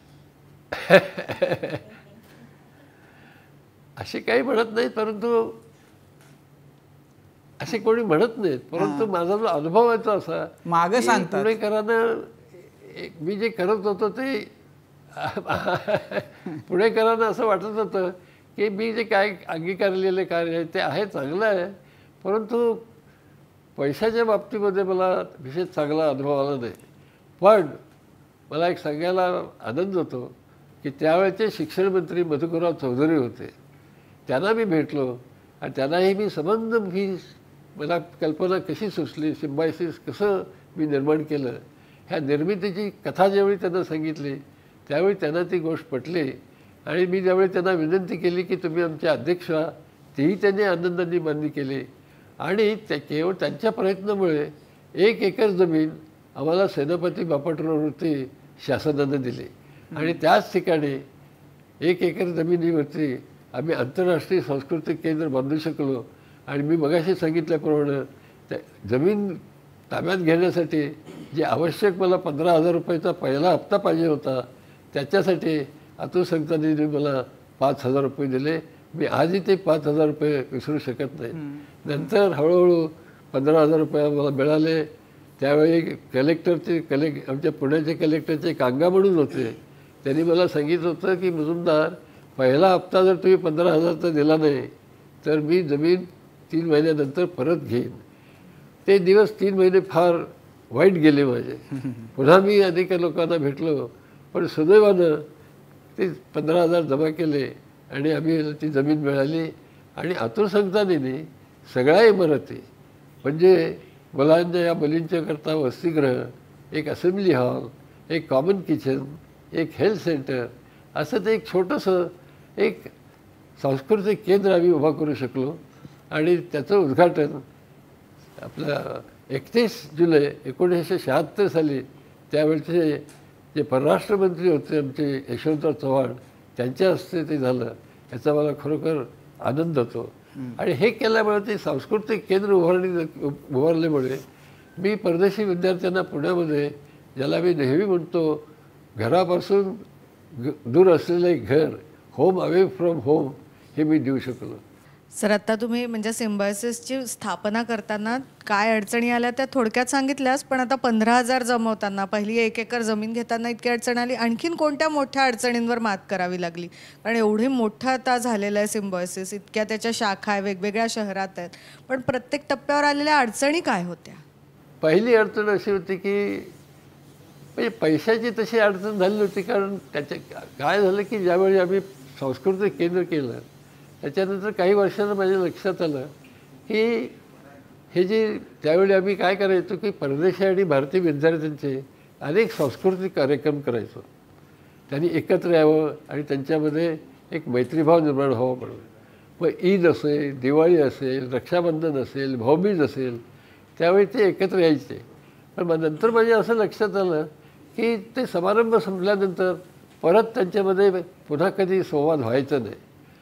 असे काही म्हणत नाहीत, परंतु असे कोणी म्हणत नाहीत. परंतु माझा जो अनुभव आहे तो असा मागं सांगतात पुणेकरांना मी जे करत होतो ते पुणेकरांना असं वाटत होतं की मी जे काय अंगीकारलेले कार्य आहे ते आहे चांगलं आहे, परंतु पैशाच्या बाबतीमध्ये मला विशेष चांगला अनुभव आला नाही. पण मला एक सांगायला आनंद होतो की त्यावेळेचे शिक्षण मंत्री मधुकरराव चौधरी होते. त्यांना मी भेटलो आणि त्यांनाही मी संबंध मी मला कल्पना कशी सुचली, सिम्बॉयसिस कसं मी निर्माण केलं ह्या निर्मितीची कथा ज्यावेळी त्यांना सांगितली त्यावेळी त्यांना ती गोष्ट पटली. आणि मी ज्यावेळी त्यांना विनंती केली की तुम्ही आमचे अध्यक्ष व्हा, तेही त्यांनी आनंदाने मान्य केली. आणि त्या केवळ त्यांच्या प्रयत्नामुळे एक एकर जमीन आम्हाला सेनापती बापटराववरती शासनानं दिली आणि त्याच ठिकाणी एक एकर जमिनीवरती आम्ही आंतरराष्ट्रीय सांस्कृतिक केंद्र बांधू शकलो. आणि मी मगाशी सांगितल्याप्रमाणे त्या जमीन ताब्यात घेण्यासाठी जे आवश्यक मला पंधरा हजार रुपयाचा पहिला हप्ता पाहिजे होता त्याच्यासाठी आतुर संतांनी मला पाच हजार रुपये दिले. मी आजही ते पाच हजार रुपये विसरू शकत नाही. नंतर हळूहळू पंधरा हजार रुपये मला मिळाले. त्यावेळी कलेक्टरचे कलेक् आमच्या पुण्याचे कलेक्टरचे कांगा म्हणून होते. त्यांनी मला सांगितलं होतं की मुजुमदार, पहिला हप्ता जर तुम्ही पंधरा हजारचा दिला नाही तर मी जमीन तीन महिन्यानंतर परत घेईन. ते दिवस तीन महिने फार वाईट गेले माझे. पुन्हा मी अनेक लोकांना भेटलो पण सुदैवानं ते पंधरा हजार जमा केले आणि आम्ही ती जमीन मिळाली. आणि आतुर संतांनी सगळ्या इमारती म्हणजे मुलांच्या या मुलींच्याकरता वसतिगृह, एक असेंब्ली हॉल, एक कॉमन किचन, एक हेल्थ सेंटर, असं ते एक छोटंसं एक सांस्कृतिक केंद्र आम्ही उभा करू शकलो. आणि त्याचं उद्घाटन आपलं एकतीस जुलै एकोणीसशे शहात्तर साली त्यावेळचे जे परराष्ट्रमंत्री होते आमचे यशवंतराव चव्हाण, त्यांच्या हस्ते ते झालं. याचा मला खरोखर आनंद होतो. आणि हे केल्यामुळे ते सांस्कृतिक केंद्र उभारणी उभारल्यामुळे मी परदेशी विद्यार्थ्यांना पुण्यामध्ये, ज्याला मी नेहमी म्हणतो घरापासून ग दूर असलेलं एक घर, होम अवे फ्रॉम होम, हे मी देऊ शकलो. सर, आता तुम्ही म्हणजे सिम्बायोसिसची स्थापना करताना काय अडचणी आल्या त्या थोडक्यात सांगितल्यास, पण आता पंधरा हजार जमवताना, पहिली एक एकर जमीन घेताना इतकी अडचण आली, आणखीन कोणत्या मोठ्या अडचणींवर मात करावी लागली? कारण एवढी मोठं आता झालेलं आहे सिम्बायोसिस, इतक्या त्याच्या शाखा आहे, वेगवेगळ्या शहरात आहेत, पण प्रत्येक टप्प्यावर आलेल्या अडचणी काय होत्या? पहिली अडचण अशी होती की म्हणजे पैशाची तशी अडचण झाली होती. कारण त्याच्या काय झालं की ज्यावेळी आम्ही सांस्कृतिक केंद्र केलं त्याच्यानंतर काही वर्षांना माझ्या लक्षात आलं की हे जे त्यावेळी आम्ही काय करायचो की परदेशी आणि भारतीय विद्यार्थ्यांचे अनेक सांस्कृतिक कार्यक्रम करायचो. त्यांनी एकत्र यावं आणि त्यांच्यामध्ये एक मैत्रीभाव निर्माण व्हावा म्हणून. मग ईद असेल, दिवाळी असेल, रक्षाबंधन असेल, भाऊबीज असेल, त्यावेळी ते एकत्र यायचे. पण मग नंतर माझ्या असं लक्षात आलं की ते समारंभ संपल्यानंतर परत त्यांच्यामध्ये पुन्हा कधी संवाद व्हायचा नाही.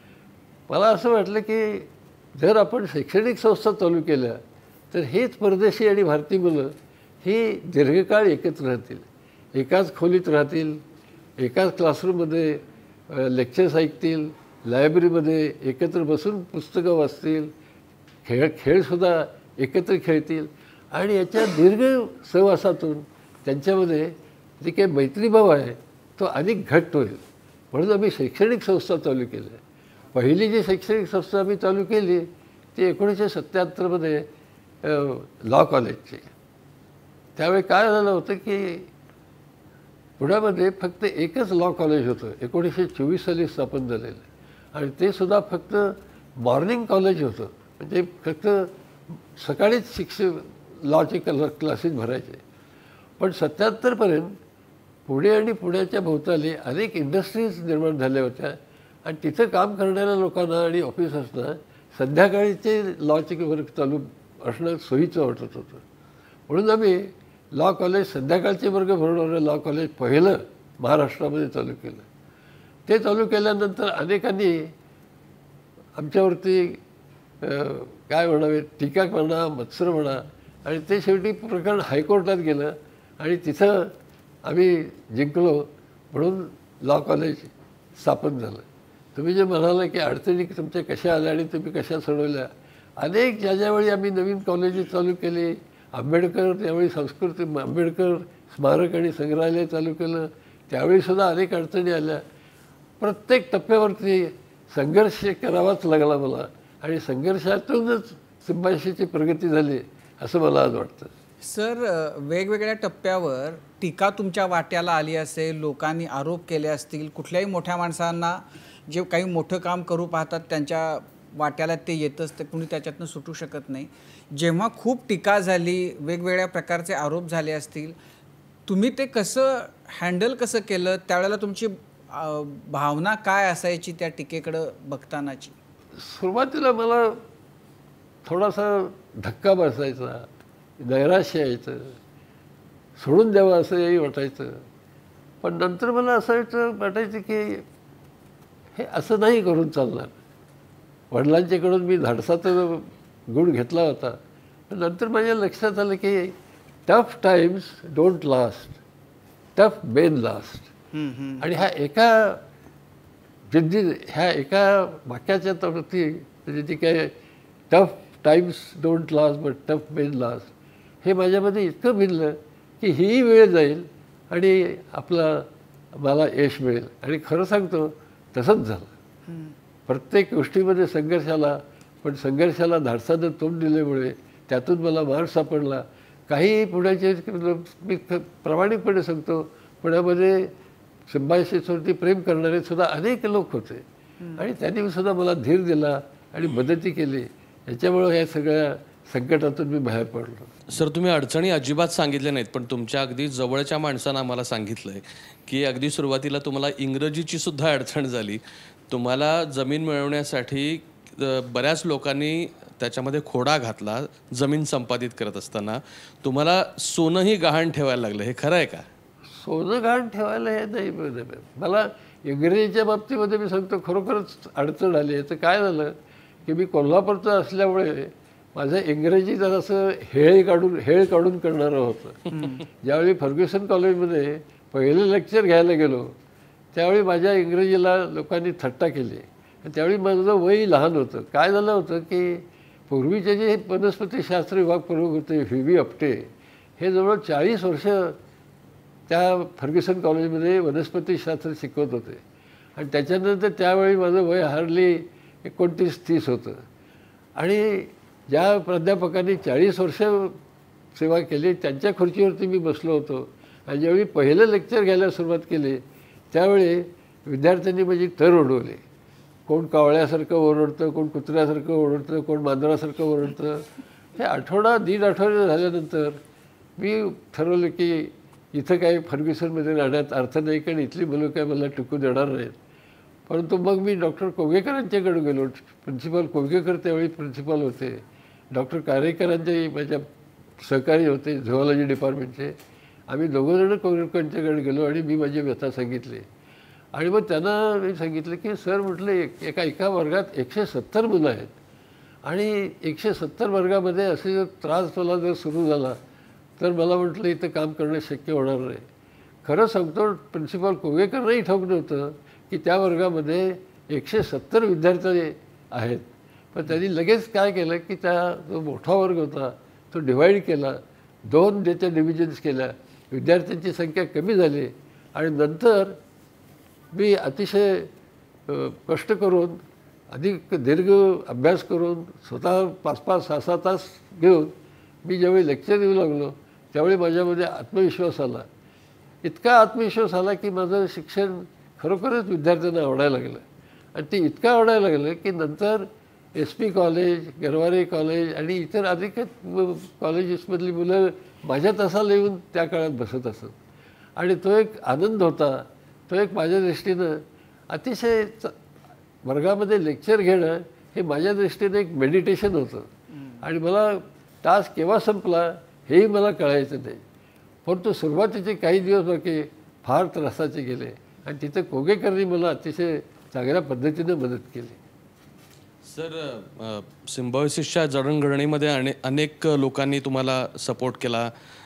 मला असं वाटलं की जर आपण शैक्षणिक संस्था चालू केल्या तर हेच परदेशी आणि भारतीय मुलं ही दीर्घकाळ एकत्र राहतील, एकाच खोलीत राहतील, एकाच क्लासरूममध्ये लेक्चर्स ऐकतील, लायब्ररीमध्ये एकत्र बसून पुस्तकं वाचतील, खेळ खेळसुद्धा एकत्र खेळतील आणि याच्या दीर्घ सहवासातून त्यांच्यामध्ये जे काही मैत्रीभाव आहे तो अधिक घट्ट होईल. म्हणून आम्ही शैक्षणिक संस्था चालू केल्या. पहिली जी शैक्षणिक संस्था आम्ही चालू केली ती एकोणीसशे सत्त्याहत्तरमध्ये लॉ कॉलेजची. त्यावेळी काय झालं होतं की पुण्यामध्ये फक्त एकच लॉ कॉलेज होतं, एकोणीसशे चोवीस साली स्थापन झालेलं, आणि ते सुद्धा फक्त मॉर्निंग कॉलेज होतं. म्हणजे फक्त सकाळीच शिक्षक लॉचे कल क्लासेस भरायचे. पण सत्त्याहत्तरपर्यंत पुणे आणि पुण्याच्या भोवताली अनेक इंडस्ट्रीज निर्माण झाल्या होत्या आणि तिथं काम करणाऱ्या लोकांना आणि ऑफिसर्सना संध्याकाळीचे लॉचे वर्ग चालू असणं सोयीचं वाटत होतं. म्हणून आम्ही लॉ कॉलेज संध्याकाळचे वर्ग भरवणारं लॉ कॉलेज पहिलं महाराष्ट्रामध्ये चालू केलं. ते चालू केल्यानंतर अनेकांनी आमच्यावरती काय म्हणावे टीका म्हणा, मत्सर म्हणा, आणि ते शेवटी प्रकरण हायकोर्टात गेलं आणि तिथं आम्ही जिंकलो. म्हणून लॉ कॉलेज स्थापन झालं. तुम्ही जे म्हणाला की अडचणी तुमच्या कशा आल्या आणि तुम्ही कशा सोडवल्या, अनेक ज्या ज्यावेळी आम्ही नवीन कॉलेजेस चालू केली, आंबेडकर त्यावेळी सांस्कृतिक आंबेडकर स्मारक आणि संग्रहालय चालू केलं, त्यावेळीसुद्धा अनेक अडचणी आल्या. प्रत्येक टप्प्यावरती संघर्ष करावाच लागला मला आणि संघर्षातूनच सिम्बायोसिसची प्रगती झाली असं मला आज वाटतं. सर, वेगवेगळ्या टप्प्यावर टीका तुमच्या वाट्याला आली असेल, लोकांनी आरोप केले असतील, कुठल्याही मोठ्या माणसांना जे काही मोठं काम करू पाहतात त्यांच्या वाट्याला ते येतच, ते कुणी त्याच्यातनं सुटू शकत नाही. जेव्हा खूप टीका झाली, वेगवेगळ्या प्रकारचे आरोप झाले असतील, तुम्ही ते कसं हँडल कसं केलं? त्यावेळेला तुमची भावना काय असायची त्या टीकेकडं बघतानाची? सुरुवातीला मला थोडासा धक्का बसायचा, नैराश्य यायचं, सोडून द्यावं असंही वाटायचं. पण नंतर मला असं वाटायचं की हे असं नाही करून चालणार. वडिलांच्याकडून मी धाडसाचा गुण घेतला होता. नंतर माझ्या लक्षात आलं की tough times don't last, tough men last. आणि ह्या एका जिद्दी ह्या एका वाक्याच्या वरती म्हणजे ती काय tough times don't last but tough men last, हे माझ्यामध्ये इतकं भिनलं की ही वेळ जाईल आणि आपला मला यश मिळेल. आणि खरं सांगतो तसंच झालं. प्रत्येक गोष्टीमध्ये संघर्ष आला, पण संघर्षाला धाडसानं तोंड दिल्यामुळे त्यातून मला मार्ग सापडला. काही पुण्याचे मी प्रामाणिकपणे सांगतो, पुण्यामध्ये सिम्बायोसिसवरती प्रेम करणारे सुद्धा अनेक लोक होते आणि त्यांनी सुद्धा मला धीर दिला आणि मदती केली. याच्यामुळं ह्या सगळ्या संकटातून मी बाहेर पडलो. सर तुम्ही अडचणी अजिबात सांगितल्या नाहीत, पण तुमच्या अगदी जवळच्या माणसानं आम्हाला सांगितलंय की अगदी सुरुवातीला तुम्हाला इंग्रजीची सुद्धा अडचण झाली. तुम्हाला जमीन मिळवण्यासाठी अ, बऱ्याच लोकांनी त्याच्यामध्ये खोडा घातला. जमीन संपादित करत असताना तुम्हाला सोनंही गहाण ठेवायला लागलं, हे खरं आहे का? सोनं गहाण ठेवायला हे नाही. मला इंग्रजीच्या बाबतीमध्ये मी सांगतो खरोखरच अडचण आली आहे. तर काय झालं की मी कोल्हापूरचं असल्यामुळे माझं इंग्रजी जरासं हेळ काढून हेळ काढून करणारं होतं. ज्यावेळी फर्ग्युसन कॉलेजमध्ये पहिलं लेक्चर घ्यायला गेलो त्यावेळी माझ्या इंग्रजीला लोकांनी थट्टा केली. त्यावेळी माझं वय लहान होतं. काय झालं होतं की पूर्वीचे जे वनस्पतीशास्त्र विभाग प्रमुख होते व्ही बी आपटे, हे जवळ चाळीस वर्ष त्या फर्ग्युसन कॉलेजमध्ये वनस्पतीशास्त्र शिकवत होते. आणि त्याच्यानंतर त्यावेळी माझं वय हार्डली एकोणतीस तीस होतं. आणि ज्या प्राध्यापकांनी चाळीस वर्ष सेवा केली त्यांच्या खुर्चीवरती मी बसलो होतो. आणि ज्यावेळी पहिलं लेक्चर घ्यायला सुरुवात केली त्यावेळी विद्यार्थ्यांनी माझी तर उडवली. कोण कावळ्यासारखं ओरडतं, कोण कुत्र्यासारखं ओरडतं, कोण मांजरासारखं ओरडतं. हे आठवडा दीड आठवडे झाल्यानंतर मी ठरवलं की इथं काही फर्ग्युसनमध्ये राहण्यात अर्थ नाही, कारण इथली मुलं काय मला टिकू देणार नाहीत. परंतु मग मी डॉक्टर कोगेकरांच्याकडे गेलो. प्रिन्सिपल कोगेकर त्यावेळी प्रिन्सिपल होते. डॉक्टर कारेकरांचे माझ्या सहकारी होते झुऑलॉजी डिपार्टमेंटचे. आम्ही दोघंजणं कोगेकरांच्याकडे गेलो आणि मी माझी व्यथा सांगितली. आणि मग त्यांना मी सांगितलं की सर म्हटलं एक एका एका वर्गात एकशे सत्तर मुलं आहेत आणि एकशे सत्तर वर्गामध्ये असे जर त्रास मला जर सुरू झाला तर मला म्हटलं इथं काम करणं शक्य होणार नाही. खरं सांगतो प्रिन्सिपल कोगेकरनंही ठाऊक नव्हतं की त्या वर्गामध्ये एकशे सत्तर विद्यार्थी आहेत. पण त्यांनी लगेच काय केलं की त्या जो मोठा वर्ग होता तो डिवाईड केला, दोन त्याच्या डिव्हिजन्स केल्या, विद्यार्थ्यांची संख्या कमी झाली. आणि नंतर मी अतिशय कष्ट करून अधिक दीर्घ अभ्यास करून स्वतः पाच पाच सहा सहा तास घेऊन मी ज्यावेळी लेक्चर देऊ लागलो त्यावेळी माझ्यामध्ये आत्मविश्वास आला. इतका आत्मविश्वास आला की माझं शिक्षण खरोखरच विद्यार्थ्यांना आवडायला लागलं. आणि ते इतकं आवडायला लागलं की नंतर S P college, Garware college आणि इतर अधिक कॉलेजेसमधली मुलं माझ्या तासाला येऊन त्या काळात बसत असत. आणि तो एक आनंद होता. तो एक माझ्या दृष्टीनं अतिशय च वर्गामध्ये लेक्चर घेणं हे माझ्या दृष्टीनं एक मेडिटेशन होतं. आणि मला तास केव्हा संपला हेही मला कळायचं नाही. परंतु सुरुवातीचे काही दिवस बाकी फार त्रासाचे गेले आणि तिथं कोगेकरनी मला अतिशय चांगल्या पद्धतीनं मदत केली. सर सिम्बायोसिसच्या जडणघडणीमध्ये अने अनेक लोकांनी तुम्हाला सपोर्ट केला.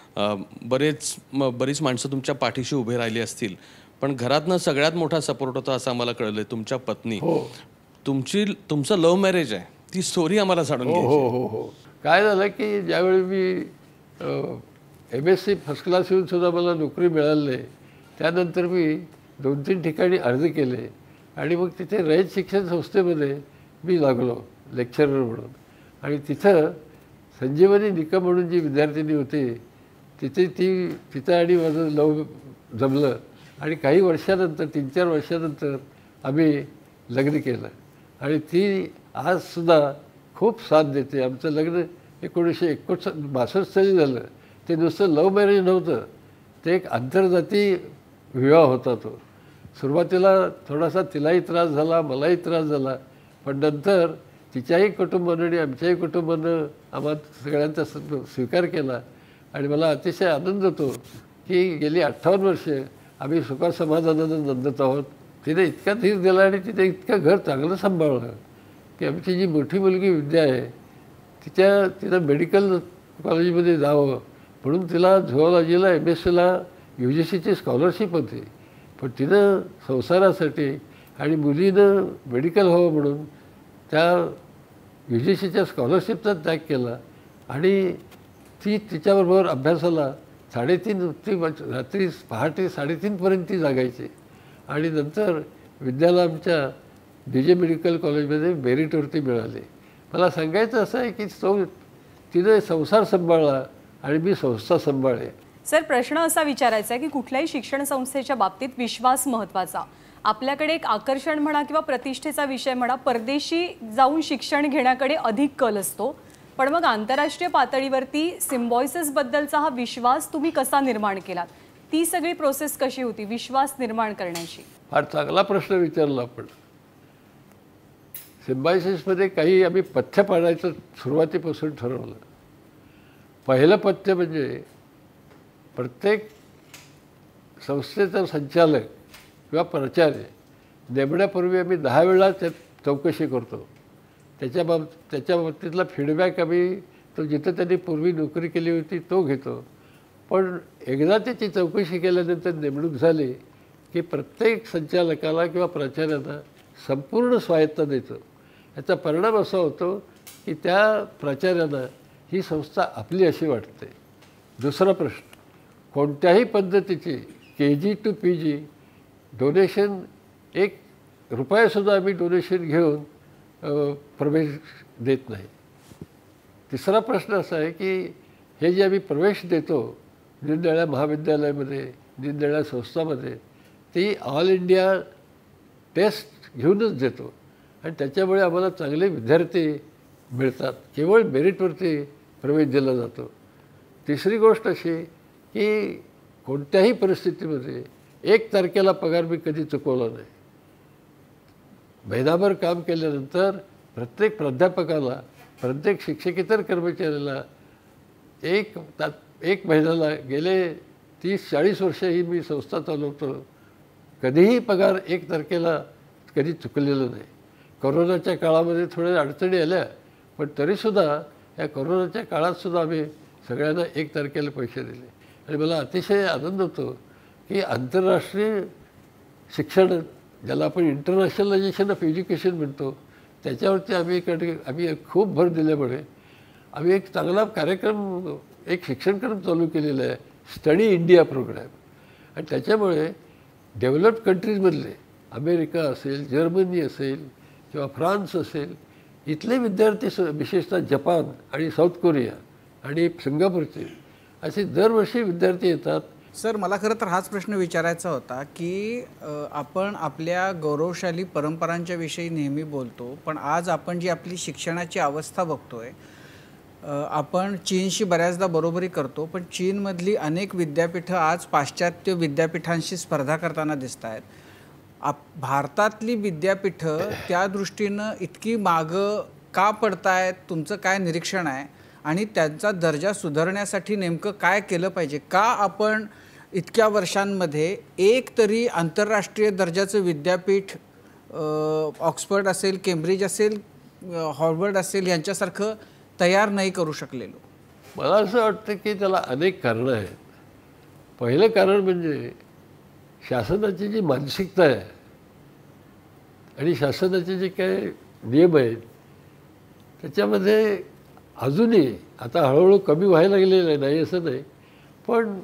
बरेच म बरीच माणसं तुमच्या पाठीशी उभे राहिली असतील, पण घरातनं सगळ्यात मोठा सपोर्ट होता असं आम्हाला कळलं तुमच्या पत्नी. हो. तुमची तुमचं लव्ह मॅरेज आहे, ती स्टोरी आम्हाला जाणून हो घ्यायची हो आहे. हो हो काय झालं की ज्यावेळी मी M S C first class येऊन सुद्धा मला नोकरी मिळाली नाही, त्यानंतर मी दोन तीन ठिकाणी अर्ज केले आणि मग तिथे रयत शिक्षण संस्थेमध्ये मी लागलो लेक्चरर म्हणून. आणि तिथं संजीवनी निकम म्हणून जी विद्यार्थिनी होती तिथे ती तिथं आणि माझं लव जमलं. आणि काही वर्षानंतर तीन चार वर्षानंतर आम्ही लग्न केलं आणि ती आजसुद्धा खूप साथ देते. आमचं लग्न एकोणीसशे एकोणस बासष्ट साली झालं. ते नुसतं लव्ह मॅरेज नव्हतं, ते एक आंतरजाती विवाह होता. तो सुरुवातीला थोडासा तिलाही त्रास झाला, मलाही त्रास झाला, पण नंतर तिच्याही कुटुंबानं आणि आमच्याही कुटुंबानं आम्हा सगळ्यांचा स्वीकार केला. आणि मला अतिशय आनंद होतो की गेली अठ्ठावन्न वर्षे आम्ही सुखासमाधानानं नंदत आहोत. तिने इतका धीर दिला आणि तिने इतकं घर चांगलं सांभाळलं की आमची जी मोठी मुलगी विद्या आहे तिच्या तिला मेडिकल कॉलेजमध्ये जावं म्हणून तिला झुऑलॉजीला एम एस सीला यू जी सीची स्कॉलरशिप होती. पण तिनं संसारासाठी आणि मुलीनं मेडिकल व्हावं म्हणून त्या यू जी सीच्या स्कॉलरशिपचा त्याग केला. आणि ती तिच्याबरोबर अभ्यासाला साडेतीन ती रात्री पहाटे साडेतीनपर्यंत ती जागायची. आणि नंतर विद्याला आमच्या डी जे मेडिकल कॉलेजमध्ये मेरिटवरती मिळाली. मला सांगायचं असं आहे की तो तिने संसार सांभाळला आणि मी संस्था सांभाळले. सर प्रश्न असा विचारायचा आहे की कुठल्याही शिक्षण संस्थेच्या बाबतीत विश्वास महत्त्वाचा. आपल्याकडे एक आकर्षण म्हणा किंवा प्रतिष्ठेचा विषय म्हणा, परदेशी जाऊन शिक्षण घेण्याकडे अधिक कल असतो. पण मग आंतरराष्ट्रीय पातळीवरती सिम्बॉयसिसबद्दलचा हा विश्वास तुम्ही कसा निर्माण केलात? ती सगळी प्रोसेस कशी होती विश्वास निर्माण करण्याची? फार चांगला प्रश्न विचारला आपण. सिम्बायसिसमध्ये काही आम्ही पथ्य पाळायचं सुरुवातीपासून ठरवलं. पहिलं पथ्य म्हणजे प्रत्येक संस्थेचा संचालक किंवा प्राचार्य नेमण्यापूर्वी आम्ही दहा वेळा त्या चौकशी करतो. त्याच्या बाब त्याच्या बाबतीतला फीडबॅक आम्ही तो जिथं त्यांनी पूर्वी नोकरी केली होती तो घेतो. पण एकदा त्याची चौकशी केल्यानंतर नेमणूक झाली की प्रत्येक संचालकाला किंवा प्राचार्यांना संपूर्ण स्वायत्ता देतो. याचा परिणाम असा होतो की त्या प्राचार्यांना ही संस्था आपली अशी वाटते. दुसरा प्रश्न, कोणत्याही पद्धतीची K G to P G donation एक रुपयासुद्धा आम्ही डोनेशन घेऊन प्रवेश देत नाही. तिसरा प्रश्न असा आहे की हे जे आम्ही प्रवेश देतो निरनिराळ्या महाविद्यालयामध्ये निरनिराळ्या संस्थांमध्ये ती ऑल इंडिया टेस्ट घेऊनच देतो आणि त्याच्यामुळे आम्हाला चांगले विद्यार्थी मिळतात. केवळ मेरिटवरती प्रवेश दिला जातो. तिसरी गोष्ट अशी की कोणत्याही परिस्थितीमध्ये एक तारखेला पगार मी कधी चुकवला नाही. महिनाभर काम केल्यानंतर प्रत्येक प्राध्यापकाला प्रत्येक शिक्षकेतर कर्मचाऱ्याला एक ता एक महिन्याला गेले तीस चाळीस वर्ष ही मी संस्था चालवतो कधीही पगार एक तारखेला कधी चुकलेलं नाही. कोरोनाच्या काळामध्ये थोड्या अडचणी आल्या पण तरीसुद्धा या कोरोनाच्या काळातसुद्धा आम्ही सगळ्यांना एक तारखेला पैसे दिले. आणि मला अतिशय आनंद होतो की आंतरराष्ट्रीय शिक्षण ज्याला आपण इंटरनॅशनलायझेशन ऑफ एज्युकेशन म्हणतो त्याच्यावरती आम्ही कडे आम्ही खूप भर दिल्यामुळे आम्ही एक चांगला कार्यक्रम एक शिक्षणक्रम चालू केलेला आहे स्टडी इंडिया प्रोग्रॅम. आणि त्याच्यामुळे डेव्हलप्ड कंट्रीजमधले अमेरिका असेल जर्मनी असेल किंवा फ्रान्स असेल इथले विद्यार्थी स विशेषतः जपान आणि साऊथ कोरिया आणि सिंगापूरचे असे दरवर्षी विद्यार्थी येतात. सर मला खरं तर हाच प्रश्न विचारायचा होता की आपण आपल्या गौरवशाली परंपरांच्या विषयी नेहमी बोलतो पण आज आपण जी आपली शिक्षणाची अवस्था बघतोय आपण चीनशी बऱ्याचदा बरोबरी करतो पण चीनमधली अनेक विद्यापीठं आज पाश्चात्य विद्यापीठांशी स्पर्धा करताना दिसत आहेत. आप भारतातली विद्यापीठं त्या दृष्टीनं इतकी मागं का पडतायत? तुमचं काय निरीक्षण आहे आणि त्यांचा दर्जा सुधारण्यासाठी नेमकं काय केलं पाहिजे? का आपण इतक्या वर्षांमध्ये एक तरी आंतरराष्ट्रीय दर्जाचं विद्यापीठ ऑक्सफर्ड असेल केम्ब्रिज असेल हार्वर्ड असेल यांच्यासारखं तयार नाही करू शकलेलो? मला असं वाटतं की त्याला अनेक कारणं आहेत. पहिलं कारण म्हणजे शासनाची जी मानसिकता आहे आणि शासनाचे जे काही नियम आहेत त्याच्यामध्ये अजूनही आता हळूहळू कमी व्हायला गेलेलं नाही असं नाही पण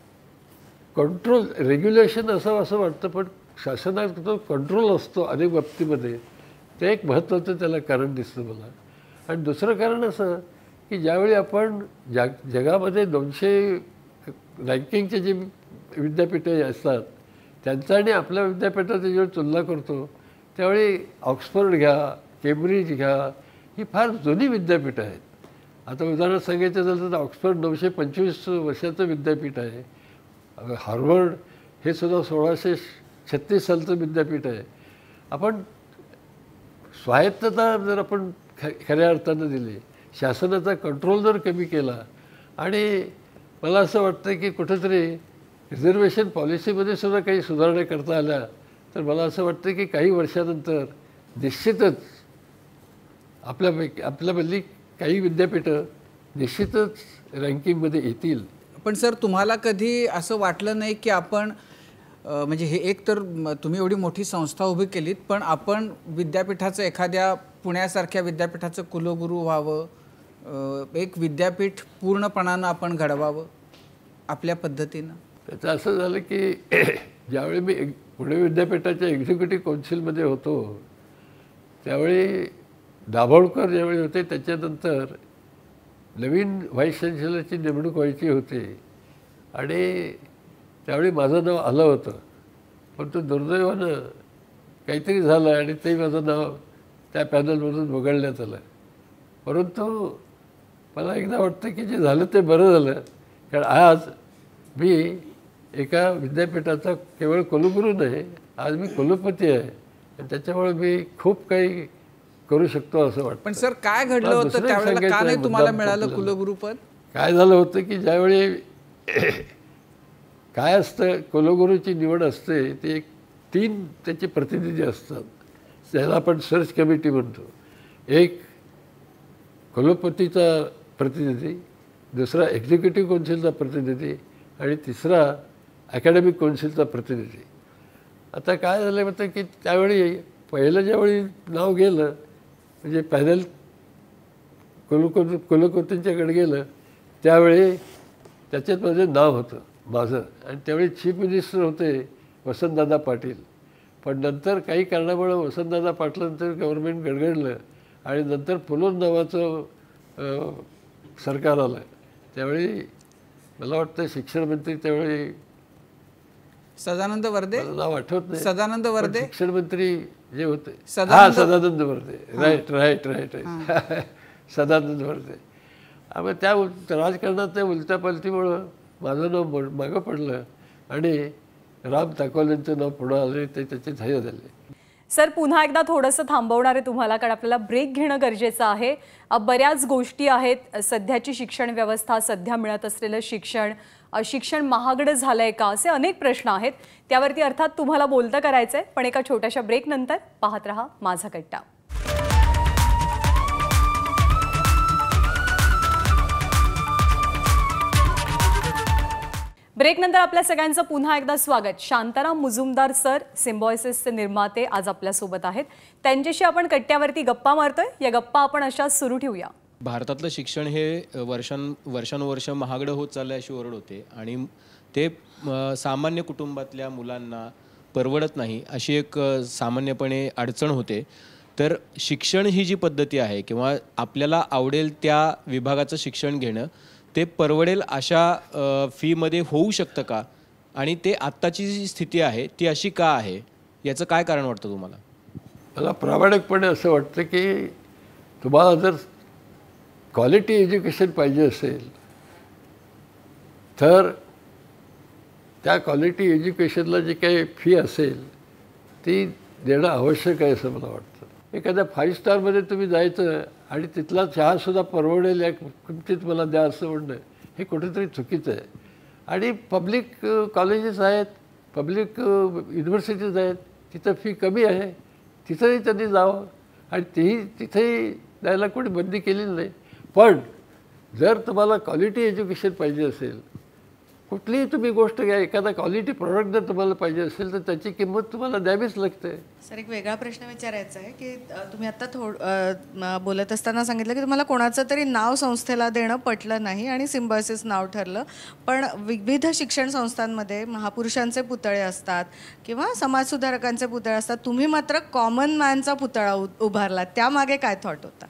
कंट्रोल रेग्युलेशन असं असं वाटतं पण शासनाचा जो कंट्रोल असतो अनेक बाबतीमध्ये ते एक महत्त्वाचं त्याला कारण दिसतं मला. आणि दुसरं कारण असं की ज्यावेळी आपण जग जगामध्ये दोनशे रँकिंगचे जे विद्यापीठे असतात त्यांचा आणि आपल्या विद्यापीठाची जेव्हा तुलना करतो त्यावेळी ऑक्सफर्ड घ्या केम्ब्रिज घ्या ही फार जुनी विद्यापीठं आहेत. आता उदाहरण सांगायचं झालं तर ऑक्सफर्ड नऊशे पंचवीस वर्षाचं विद्यापीठ आहे. हार्वर्ड हे सुद्धा सोळाशे छत्तीस सालचं विद्यापीठ आहे. आपण स्वायत्तता जर आपण ख खऱ्या अर्थानं दिली शासनाचा कंट्रोल जर कमी केला आणि मला असं वाटतं की कुठेतरी रिझर्वेशन पॉलिसीमध्ये सुद्धा काही सुधारणा करता आल्या तर मला असं वाटतं की काही वर्षानंतर निश्चितच आपल्यापैकी आपल्यामधली काही विद्यापीठं निश्चितच रँकिंगमध्ये येतील. पण सर तुम्हाला कधी असं वाटलं नाही की आपण म्हणजे हे एक तर तुम्ही एवढी मोठी संस्था उभी केलीत पण आपण विद्यापीठाचं एखाद्या पुण्यासारख्या विद्यापीठाचं कुलगुरू व्हावं एक विद्यापीठ पूर्णपणानं आपण घडवावं आपल्या पद्धतीनं? त्याचं असं झालं की ज्यावेळी मी पुणे विद्यापीठाच्या एक्झिक्युटिव्ह कौन्सिलमध्ये होतो त्यावेळी दाभोळकर ज्यावेळी होते त्याच्यानंतर नवीन व्हाईस चान्सलरची नेमणूक व्हायची होती आणि त्यावेळी माझं नाव आलं होतं पण तो दुर्दैवानं काहीतरी झालं आणि ते माझं नाव त्या पॅनलमधून वगळण्यात आलं. परंतु मला एकदा वाटतं की जे झालं ते बरं झालं, कारण आज मी एका विद्यापीठाचा केवळ कुलगुरू नाही, आज मी कुलपती आहे आणि त्याच्यामुळे मी खूप काही करू शकतो असं वाटतं. पण सर काय घडलं मला होतं दुसरं एक त्यावेळेला, का सांगायचं नाही आहे, तुम्हाला मुद्दाम मिळालं संपलेलं. कुलगुरुपद? काय झालं होतं की ज्यावेळी काय असतं, कुलगुरूची निवड असते ते एक तीन त्याचे प्रतिनिधी असतात, त्याला आपण सर्च कमिटी म्हणतो. एक कुलपतीचा प्रतिनिधी, दुसरा एक्झिक्युटिव्ह कौन्सिलचा प्रतिनिधी आणि तिसरा अकॅडमिक कौन्सिलचा प्रतिनिधी. आता काय झालं होतं की त्यावेळी पहिलं ज्यावेळी नाव गेलं म्हणजे पॅनल कुलको कुलपतींच्याकडे गेलं त्यावेळी त्याच्यात माझं नाव होतं माझं, आणि त्यावेळी चीफ मिनिस्टर होते वसंतदादा पाटील. पण नंतर काही कारणामुळे वसंतदादा पाटलांचं गव्हर्नमेंट गडगडलं आणि नंतर पुलोन नावाचं सरकार आलं. त्यावेळी मला वाटतं शिक्षण मंत्री त्यावेळी सदानंद वर्दे, मला नाव आठवत नाही, सदानंद पण वर्दे शिक्षण मंत्री जे होते, हा Sadanand- Sadanand Varde, right right right right Sadanand Varde. मग त्या उल- राजकारणात त्या उलट्या पालटीमुळं माझं नाव म- मागं पडलं आणि राम ताकवालेंचं नाव पुढं आलं, ते त्याचे ध्येय झाले. सर पुन्हा एकदा थोडंसं थांबवणार आहे तुम्हाला, कारण आपल्याला ब्रेक घेणं गरजेचं आहे. अ, बऱ्याच गोष्टी आहेत, सध्याची शिक्षण व्यवस्था, सध्या मिळत असलेलं शिक्षण, अ, शिक्षण महागडं झालं आहे का, असे अनेक प्रश्न आहेत. त्यावरती अर्थात तुम्हाला बोलतं करायचं आहे, पण एका छोट्याशा ब्रेकनंतर पाहत रहा माझा कट्टा. ब्रेकनंतर आपल्या सगळ्यांचं पुन्हा एकदा स्वागत. शांताराम मुजुमदार सर, सिम्बॉयसिसचे निर्माते, आज आपल्यासोबत आहेत. त्यांच्याशी आपण कट्ट्यावरती गप्पा मारतोय. या गप्पा आपण अशाच सुरू ठेवूया. भारतातलं शिक्षण हे वर्षां वर्षानुवर्ष महागडं होत चाललं अशी ओरड होते आणि ते अ, सामान्य कुटुंबातल्या मुलांना परवडत नाही अशी एक अ, सामान्यपणे अडचण होते. तर शिक्षण ही जी पद्धती आहे किंवा आपल्याला आवडेल त्या विभागाचं शिक्षण घेणं ते परवडेल अशा अ, फीमध्ये होऊ शकतं का, आणि ते आत्ताची जी स्थिती आहे ती अशी का आहे, याचं काय कारण वाटतं तुम्हाला? मला प्रामाणिकपणे असं वाटतं की तुम्हाला जर क्वालिटी एज्युकेशन पाहिजे असेल तर त्या क्वालिटी एज्युकेशनला जी काही फी असेल ती देणं आवश्यक आहे असं मला वाटतं. एखाद्या फाईव्ह स्टारमध्ये तुम्ही जायचं आणि तिथला चहासुद्धा परवडेल या किमतीत मला द्या असं म्हणणं हे कुठेतरी चुकीचं आहे. आणि पब्लिक कॉलेजेस आहेत, पब्लिक युनिव्हर्सिटीज आहेत, तिथं फी कमी आहे, तिथंही त्यांनी जावं आणि तेही तिथेही द्यायला कोणी बंदी केलेली नाही. पण जर तुम्हाला क्वालिटी एज्युकेशन पाहिजे असेल, कुठलीही तुम्ही गोष्ट घ्या, एखादा क्वालिटी प्रॉडक्ट जर तुम्हाला पाहिजे असेल तर त्याची किंमत तुम्हाला द्यावीच लागते. सर एक वेगळा प्रश्न विचारायचा आहे की अ, तुम्ही आता थोड अ, म, बोलत असताना सांगितलं की तुम्हाला कोणाचं तरी नाव संस्थेला देणं पटलं नाही आणि सिम्बॉयसिस नाव ठरलं. पण विविध शिक्षण संस्थांमध्ये महापुरुषांचे पुतळे असतात किंवा समाजसुधारकांचे पुतळे असतात, तुम्ही मात्र कॉमन मॅनचा पुतळा उ उभारला, त्यामागे काय थॉट होता?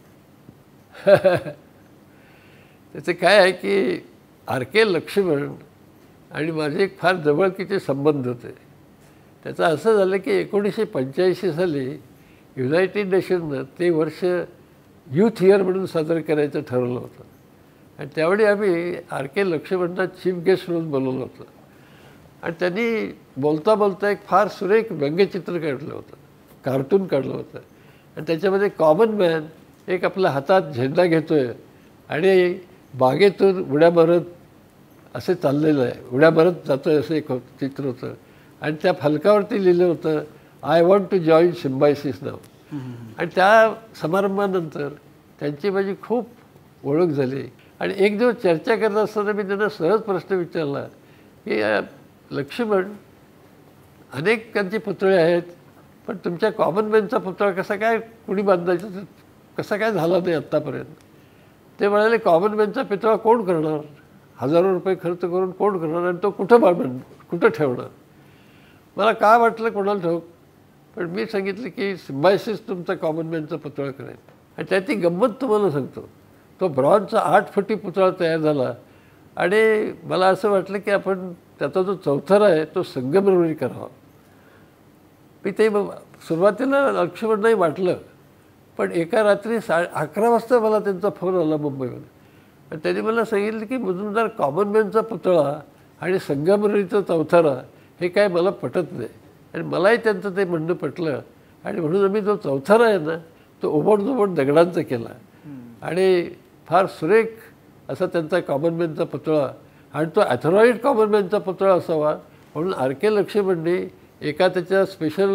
त्याचं काय आहे की आर के लक्ष्मण आणि माझे एक फार जवळकीचे संबंध होते. त्याचं असं झालं की एकोणीसशे पंच्याऐंशी साली युनायटेड नेशननं ते वर्ष यूथ इयर म्हणून साजरं करायचं ठरवलं होतं आणि त्यावेळी आम्ही आर के लक्ष्मणला चीफ गेस्ट म्हणून बोलवलं होतं आणि त्यांनी बोलता बोलता एक फार सुरेख व्यंग्यचित्र काढलं होतं, कार्टून काढलं होतं आणि त्याच्यामध्ये कॉमन मॅन एक आपल्या हातात झेंडा घेतो आहे आणि बागेतून उड्या मारत असे चाललेलं आहे, उड्या मारत जातो आहे असं एक चित्र होतं आणि त्या फलकावरती लिहिलं होतं I want to join Symbiosis नाव. आणि त्या समारंभानंतर त्यांची माझी खूप ओळख झाली आणि एक दिवस चर्चा करत असताना मी त्यांना सहज प्रश्न विचारला की लक्ष्मण, अनेकांचे पुतळे आहेत पण तुमच्या कॉमन मॅनचा पुतळा कसा काय कुणी बांधायचा, कसा काय झाला नाही आत्तापर्यंत? ते म्हणाले कॉमन मॅनचा पुतळा कोण करणार, हजारो रुपये खर्च करून कोण करणार आणि तो कुठं बांध कुठं ठेवणार? मला काय वाटलं कोणाला ठाऊक, पण मी सांगितलं की सिम्बॉयसिस तुमचा कॉमन मॅनचा पुतळा करेल. आणि त्याची गंमत तुम्हाला सांगतो, तो ब्रॉन्झचा आठ फुटी पुतळा तयार झाला आणि मला असं वाटलं की आपण त्याचा जो चौथरा आहे तो संगमरवरी करावा. मी ते सुरुवातीला लक्ष्मण नाही वाटलं, पण एका रात्री सा अकरा वाजता मला त्यांचा फोन आला मुंबईमध्ये आणि त्यांनी मला सांगितलं की मुजुमदार कॉमन मॅनचा पुतळा आणि संगमरवरीचा चौथारा हे काय मला पटत नाही. आणि मलाही त्यांचं ते म्हणणं पटलं आणि म्हणून आम्ही जो चौथारा आहे ना तो ओबडधोबड दगडांचा केला आणि फार सुरेख असा त्यांचा कॉमन मॅनचा पुतळा आणि तो ॲथॉराईड कॉमन मॅनचा पुतळा असावा म्हणून आर के लक्ष्मणनी एका त्याच्या स्पेशल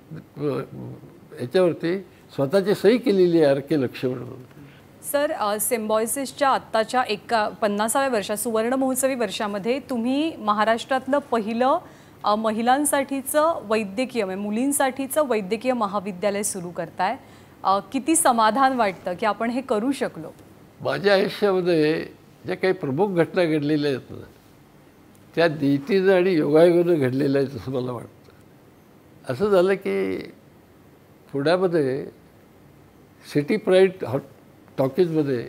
याच्यावरती स्वतःची सही केलेली आहे आर के लक्ष्मण म्हणून. सर सिम्बॉयसिसच्या आत्ताच्या एका पन्नासाव्या वर्षात सुवर्ण महोत्सवी वर्षामध्ये तुम्ही महाराष्ट्रातलं पहिलं अ, महिलांसाठीचं वैद्यकीय म्हणजे मुलींसाठीचं वैद्यकीय महाविद्यालय सुरू करताय. अ, किती समाधान वाटतं की आपण हे करू शकलो. माझ्या आयुष्यामध्ये ज्या काही प्रमुख घटना घडलेल्या आहेत ना त्या नीतीनं आणि योगायोगानं घडलेल्या आहेत असं मला वाटतं. असं झालं की पुण्यामध्ये सिटी प्राईड हॉट टॉकीजमध्ये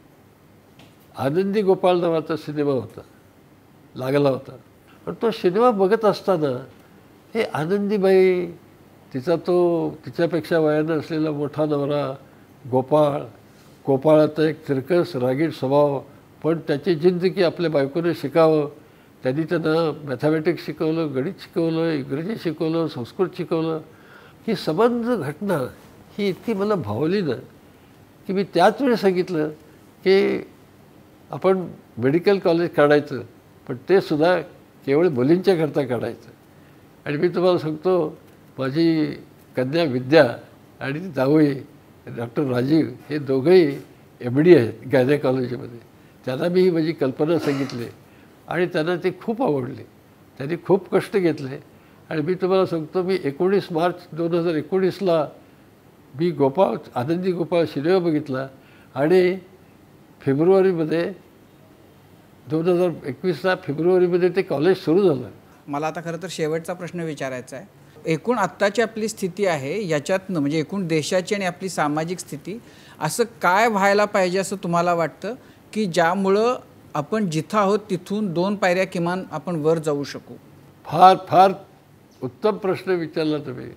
आनंदी गोपाळ नावाचा सिनेमा होता लागला होता. पण तो सिनेमा बघत असताना हे आनंदीबाई तिचा तो तिच्यापेक्षा वयानं असलेला मोठा नवरा गोपाळ गोपाळाचा एक तिरकस रागीट स्वभाव पण त्याची जिंदगी आपल्या बायकोने शिकावं. त्यांनी त्यांना मॅथमॅटिक्स शिकवलं, गणित शिकवलं, इंग्रजी शिकवलं, संस्कृत शिकवलं. ही संबंध घटना ही इतकी मला भावली ना की मी त्याच वेळी सांगितलं की आपण मेडिकल कॉलेज काढायचं पण ते सुद्धा केवळ मुलींच्या करता काढायचं. आणि मी तुम्हाला सांगतो माझी कन्या विद्या आणि जावई डॉक्टर राजीव हे दोघंही एम डी आहेत गायनेकॉलॉजीमध्ये. त्यांना मी ही माझी कल्पना सांगितली आणि त्यांना ती खूप आवडली. त्यांनी खूप कष्ट घेतले आणि मी तुम्हाला सांगतो मी एकोणीस मार्च दोन हजार एकोणीसला मी गोपाळ आनंदी गोपाळ सिनेमा बघितला आणि फेब्रुवारीमध्ये दोन हजार एकवीसला फेब्रुवारीमध्ये ते कॉलेज सुरू झालं. मला आता खरं तर शेवटचा प्रश्न विचारायचा आहे. एकूण आत्ताची आपली स्थिती आहे याच्यातनं म्हणजे एकूण देशाची आणि आपली सामाजिक स्थिती असं काय व्हायला पाहिजे असं तुम्हाला वाटतं की ज्यामुळं आपण जिथं आहोत तिथून दोन पायऱ्या किमान आपण वर जाऊ शकू. फार फार उत्तम प्रश्न विचारला तुम्ही.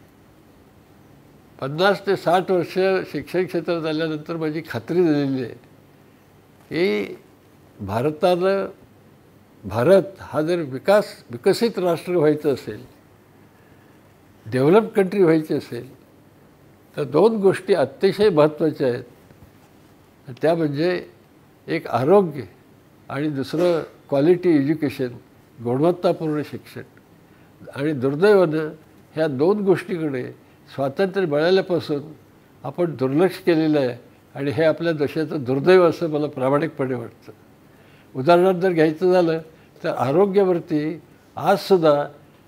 पन्नास ते साठ वर्ष शिक्षण क्षेत्रात आल्यानंतर माझी खात्री झालेली आहे की भारतानं भारत हा जर विकास विकसित राष्ट्र व्हायचं असेल डेव्हलप कंट्री व्हायची असेल तर दोन गोष्टी अतिशय महत्त्वाच्या आहेत. त्या म्हणजे एक आरोग्य आणि दुसरं क्वालिटी एज्युकेशन गुणवत्तापूर्ण शिक्षण. आणि दुर्दैवानं ह्या दोन गोष्टीकडे स्वातंत्र्य मिळाल्यापासून आपण दुर्लक्ष केलेलं आहे आणि हे आपल्या देशाचं दुर्दैव असं मला प्रामाणिकपणे वाटतं. उदाहरणार्थ जर घ्यायचं झालं तर आरोग्यावरती आजसुद्धा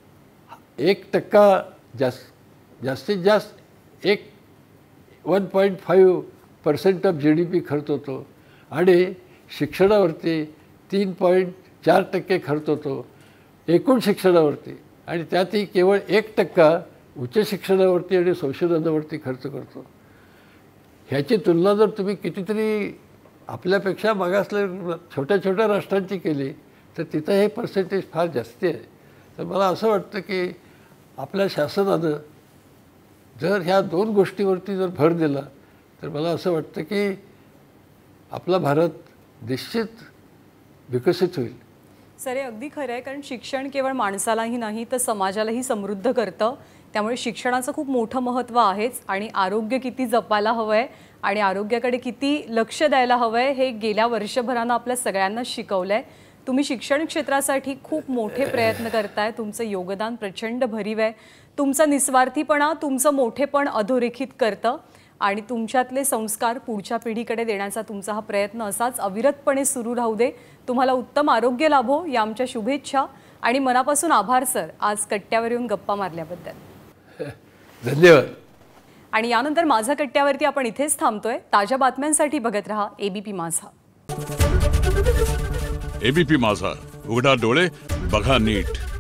एक टक्का जास्त जास्तीत जास्त एक one point five percent of G D P खर्च होतो आणि शिक्षणावरती तीन पॉईंट चार टक्के खर्च होतो एकूण शिक्षणावरती. आणि त्यातही केवळ एक टक्का उच्च शिक्षणावरती आणि संशोधनावरती खर्च करतो. ह्याची तुलना जर तुम्ही कितीतरी आपल्यापेक्षा मागासलेल्या छोट्या छोट्या राष्ट्रांची केली तर तिथं हे पर्सेंटेज फार जास्ती आहे. तर मला असं वाटतं की आपल्या शासनानं जर ह्या दोन गोष्टीवरती जर भर दिला तर मला असं वाटतं की आपला भारत निश्चित विकसित होईल. सर हे अगदी खरं आहे कारण शिक्षण केवळ माणसालाही नाही तर समाजालाही समृद्ध करतं. त्यामुळे शिक्षणाचं खूप मोठं महत्त्व आहेच आणि आरोग्य किती जपायला हवं आहे आणि आरोग्याकडे किती लक्ष द्यायला हवं आहे हे गेल्या वर्षभरानं आपल्या सगळ्यांना शिकवलं आहे. तुम्ही शिक्षण क्षेत्रासाठी खूप मोठे प्रयत्न करताय. तुमचं योगदान प्रचंड भरीव आहे. तुमचा निस्वार्थीपणा तुमचं मोठेपण अधोरेखित करतं आणि तुमच्यातले संस्कार पुढच्या पिढीकडे देण्याचा तुमचा हा प्रयत्न असाच अविरतपणे सुरू राहू दे. तुम्हाला उत्तम आरोग्य लाभो या आमच्या शुभेच्छा आणि मनापासून आभार सर आज कट्ट्यावर येऊन गप्पा मारल्याबद्दल. धन्यवाद. आणि यानंतर माझा कट्ट्यावरती आपण इथेच थांबतोय. ताज्या बातम्यांसाठी बघत रहा एबीपी माझा. एबीपी माझा उघडा डोळे बघा नीट.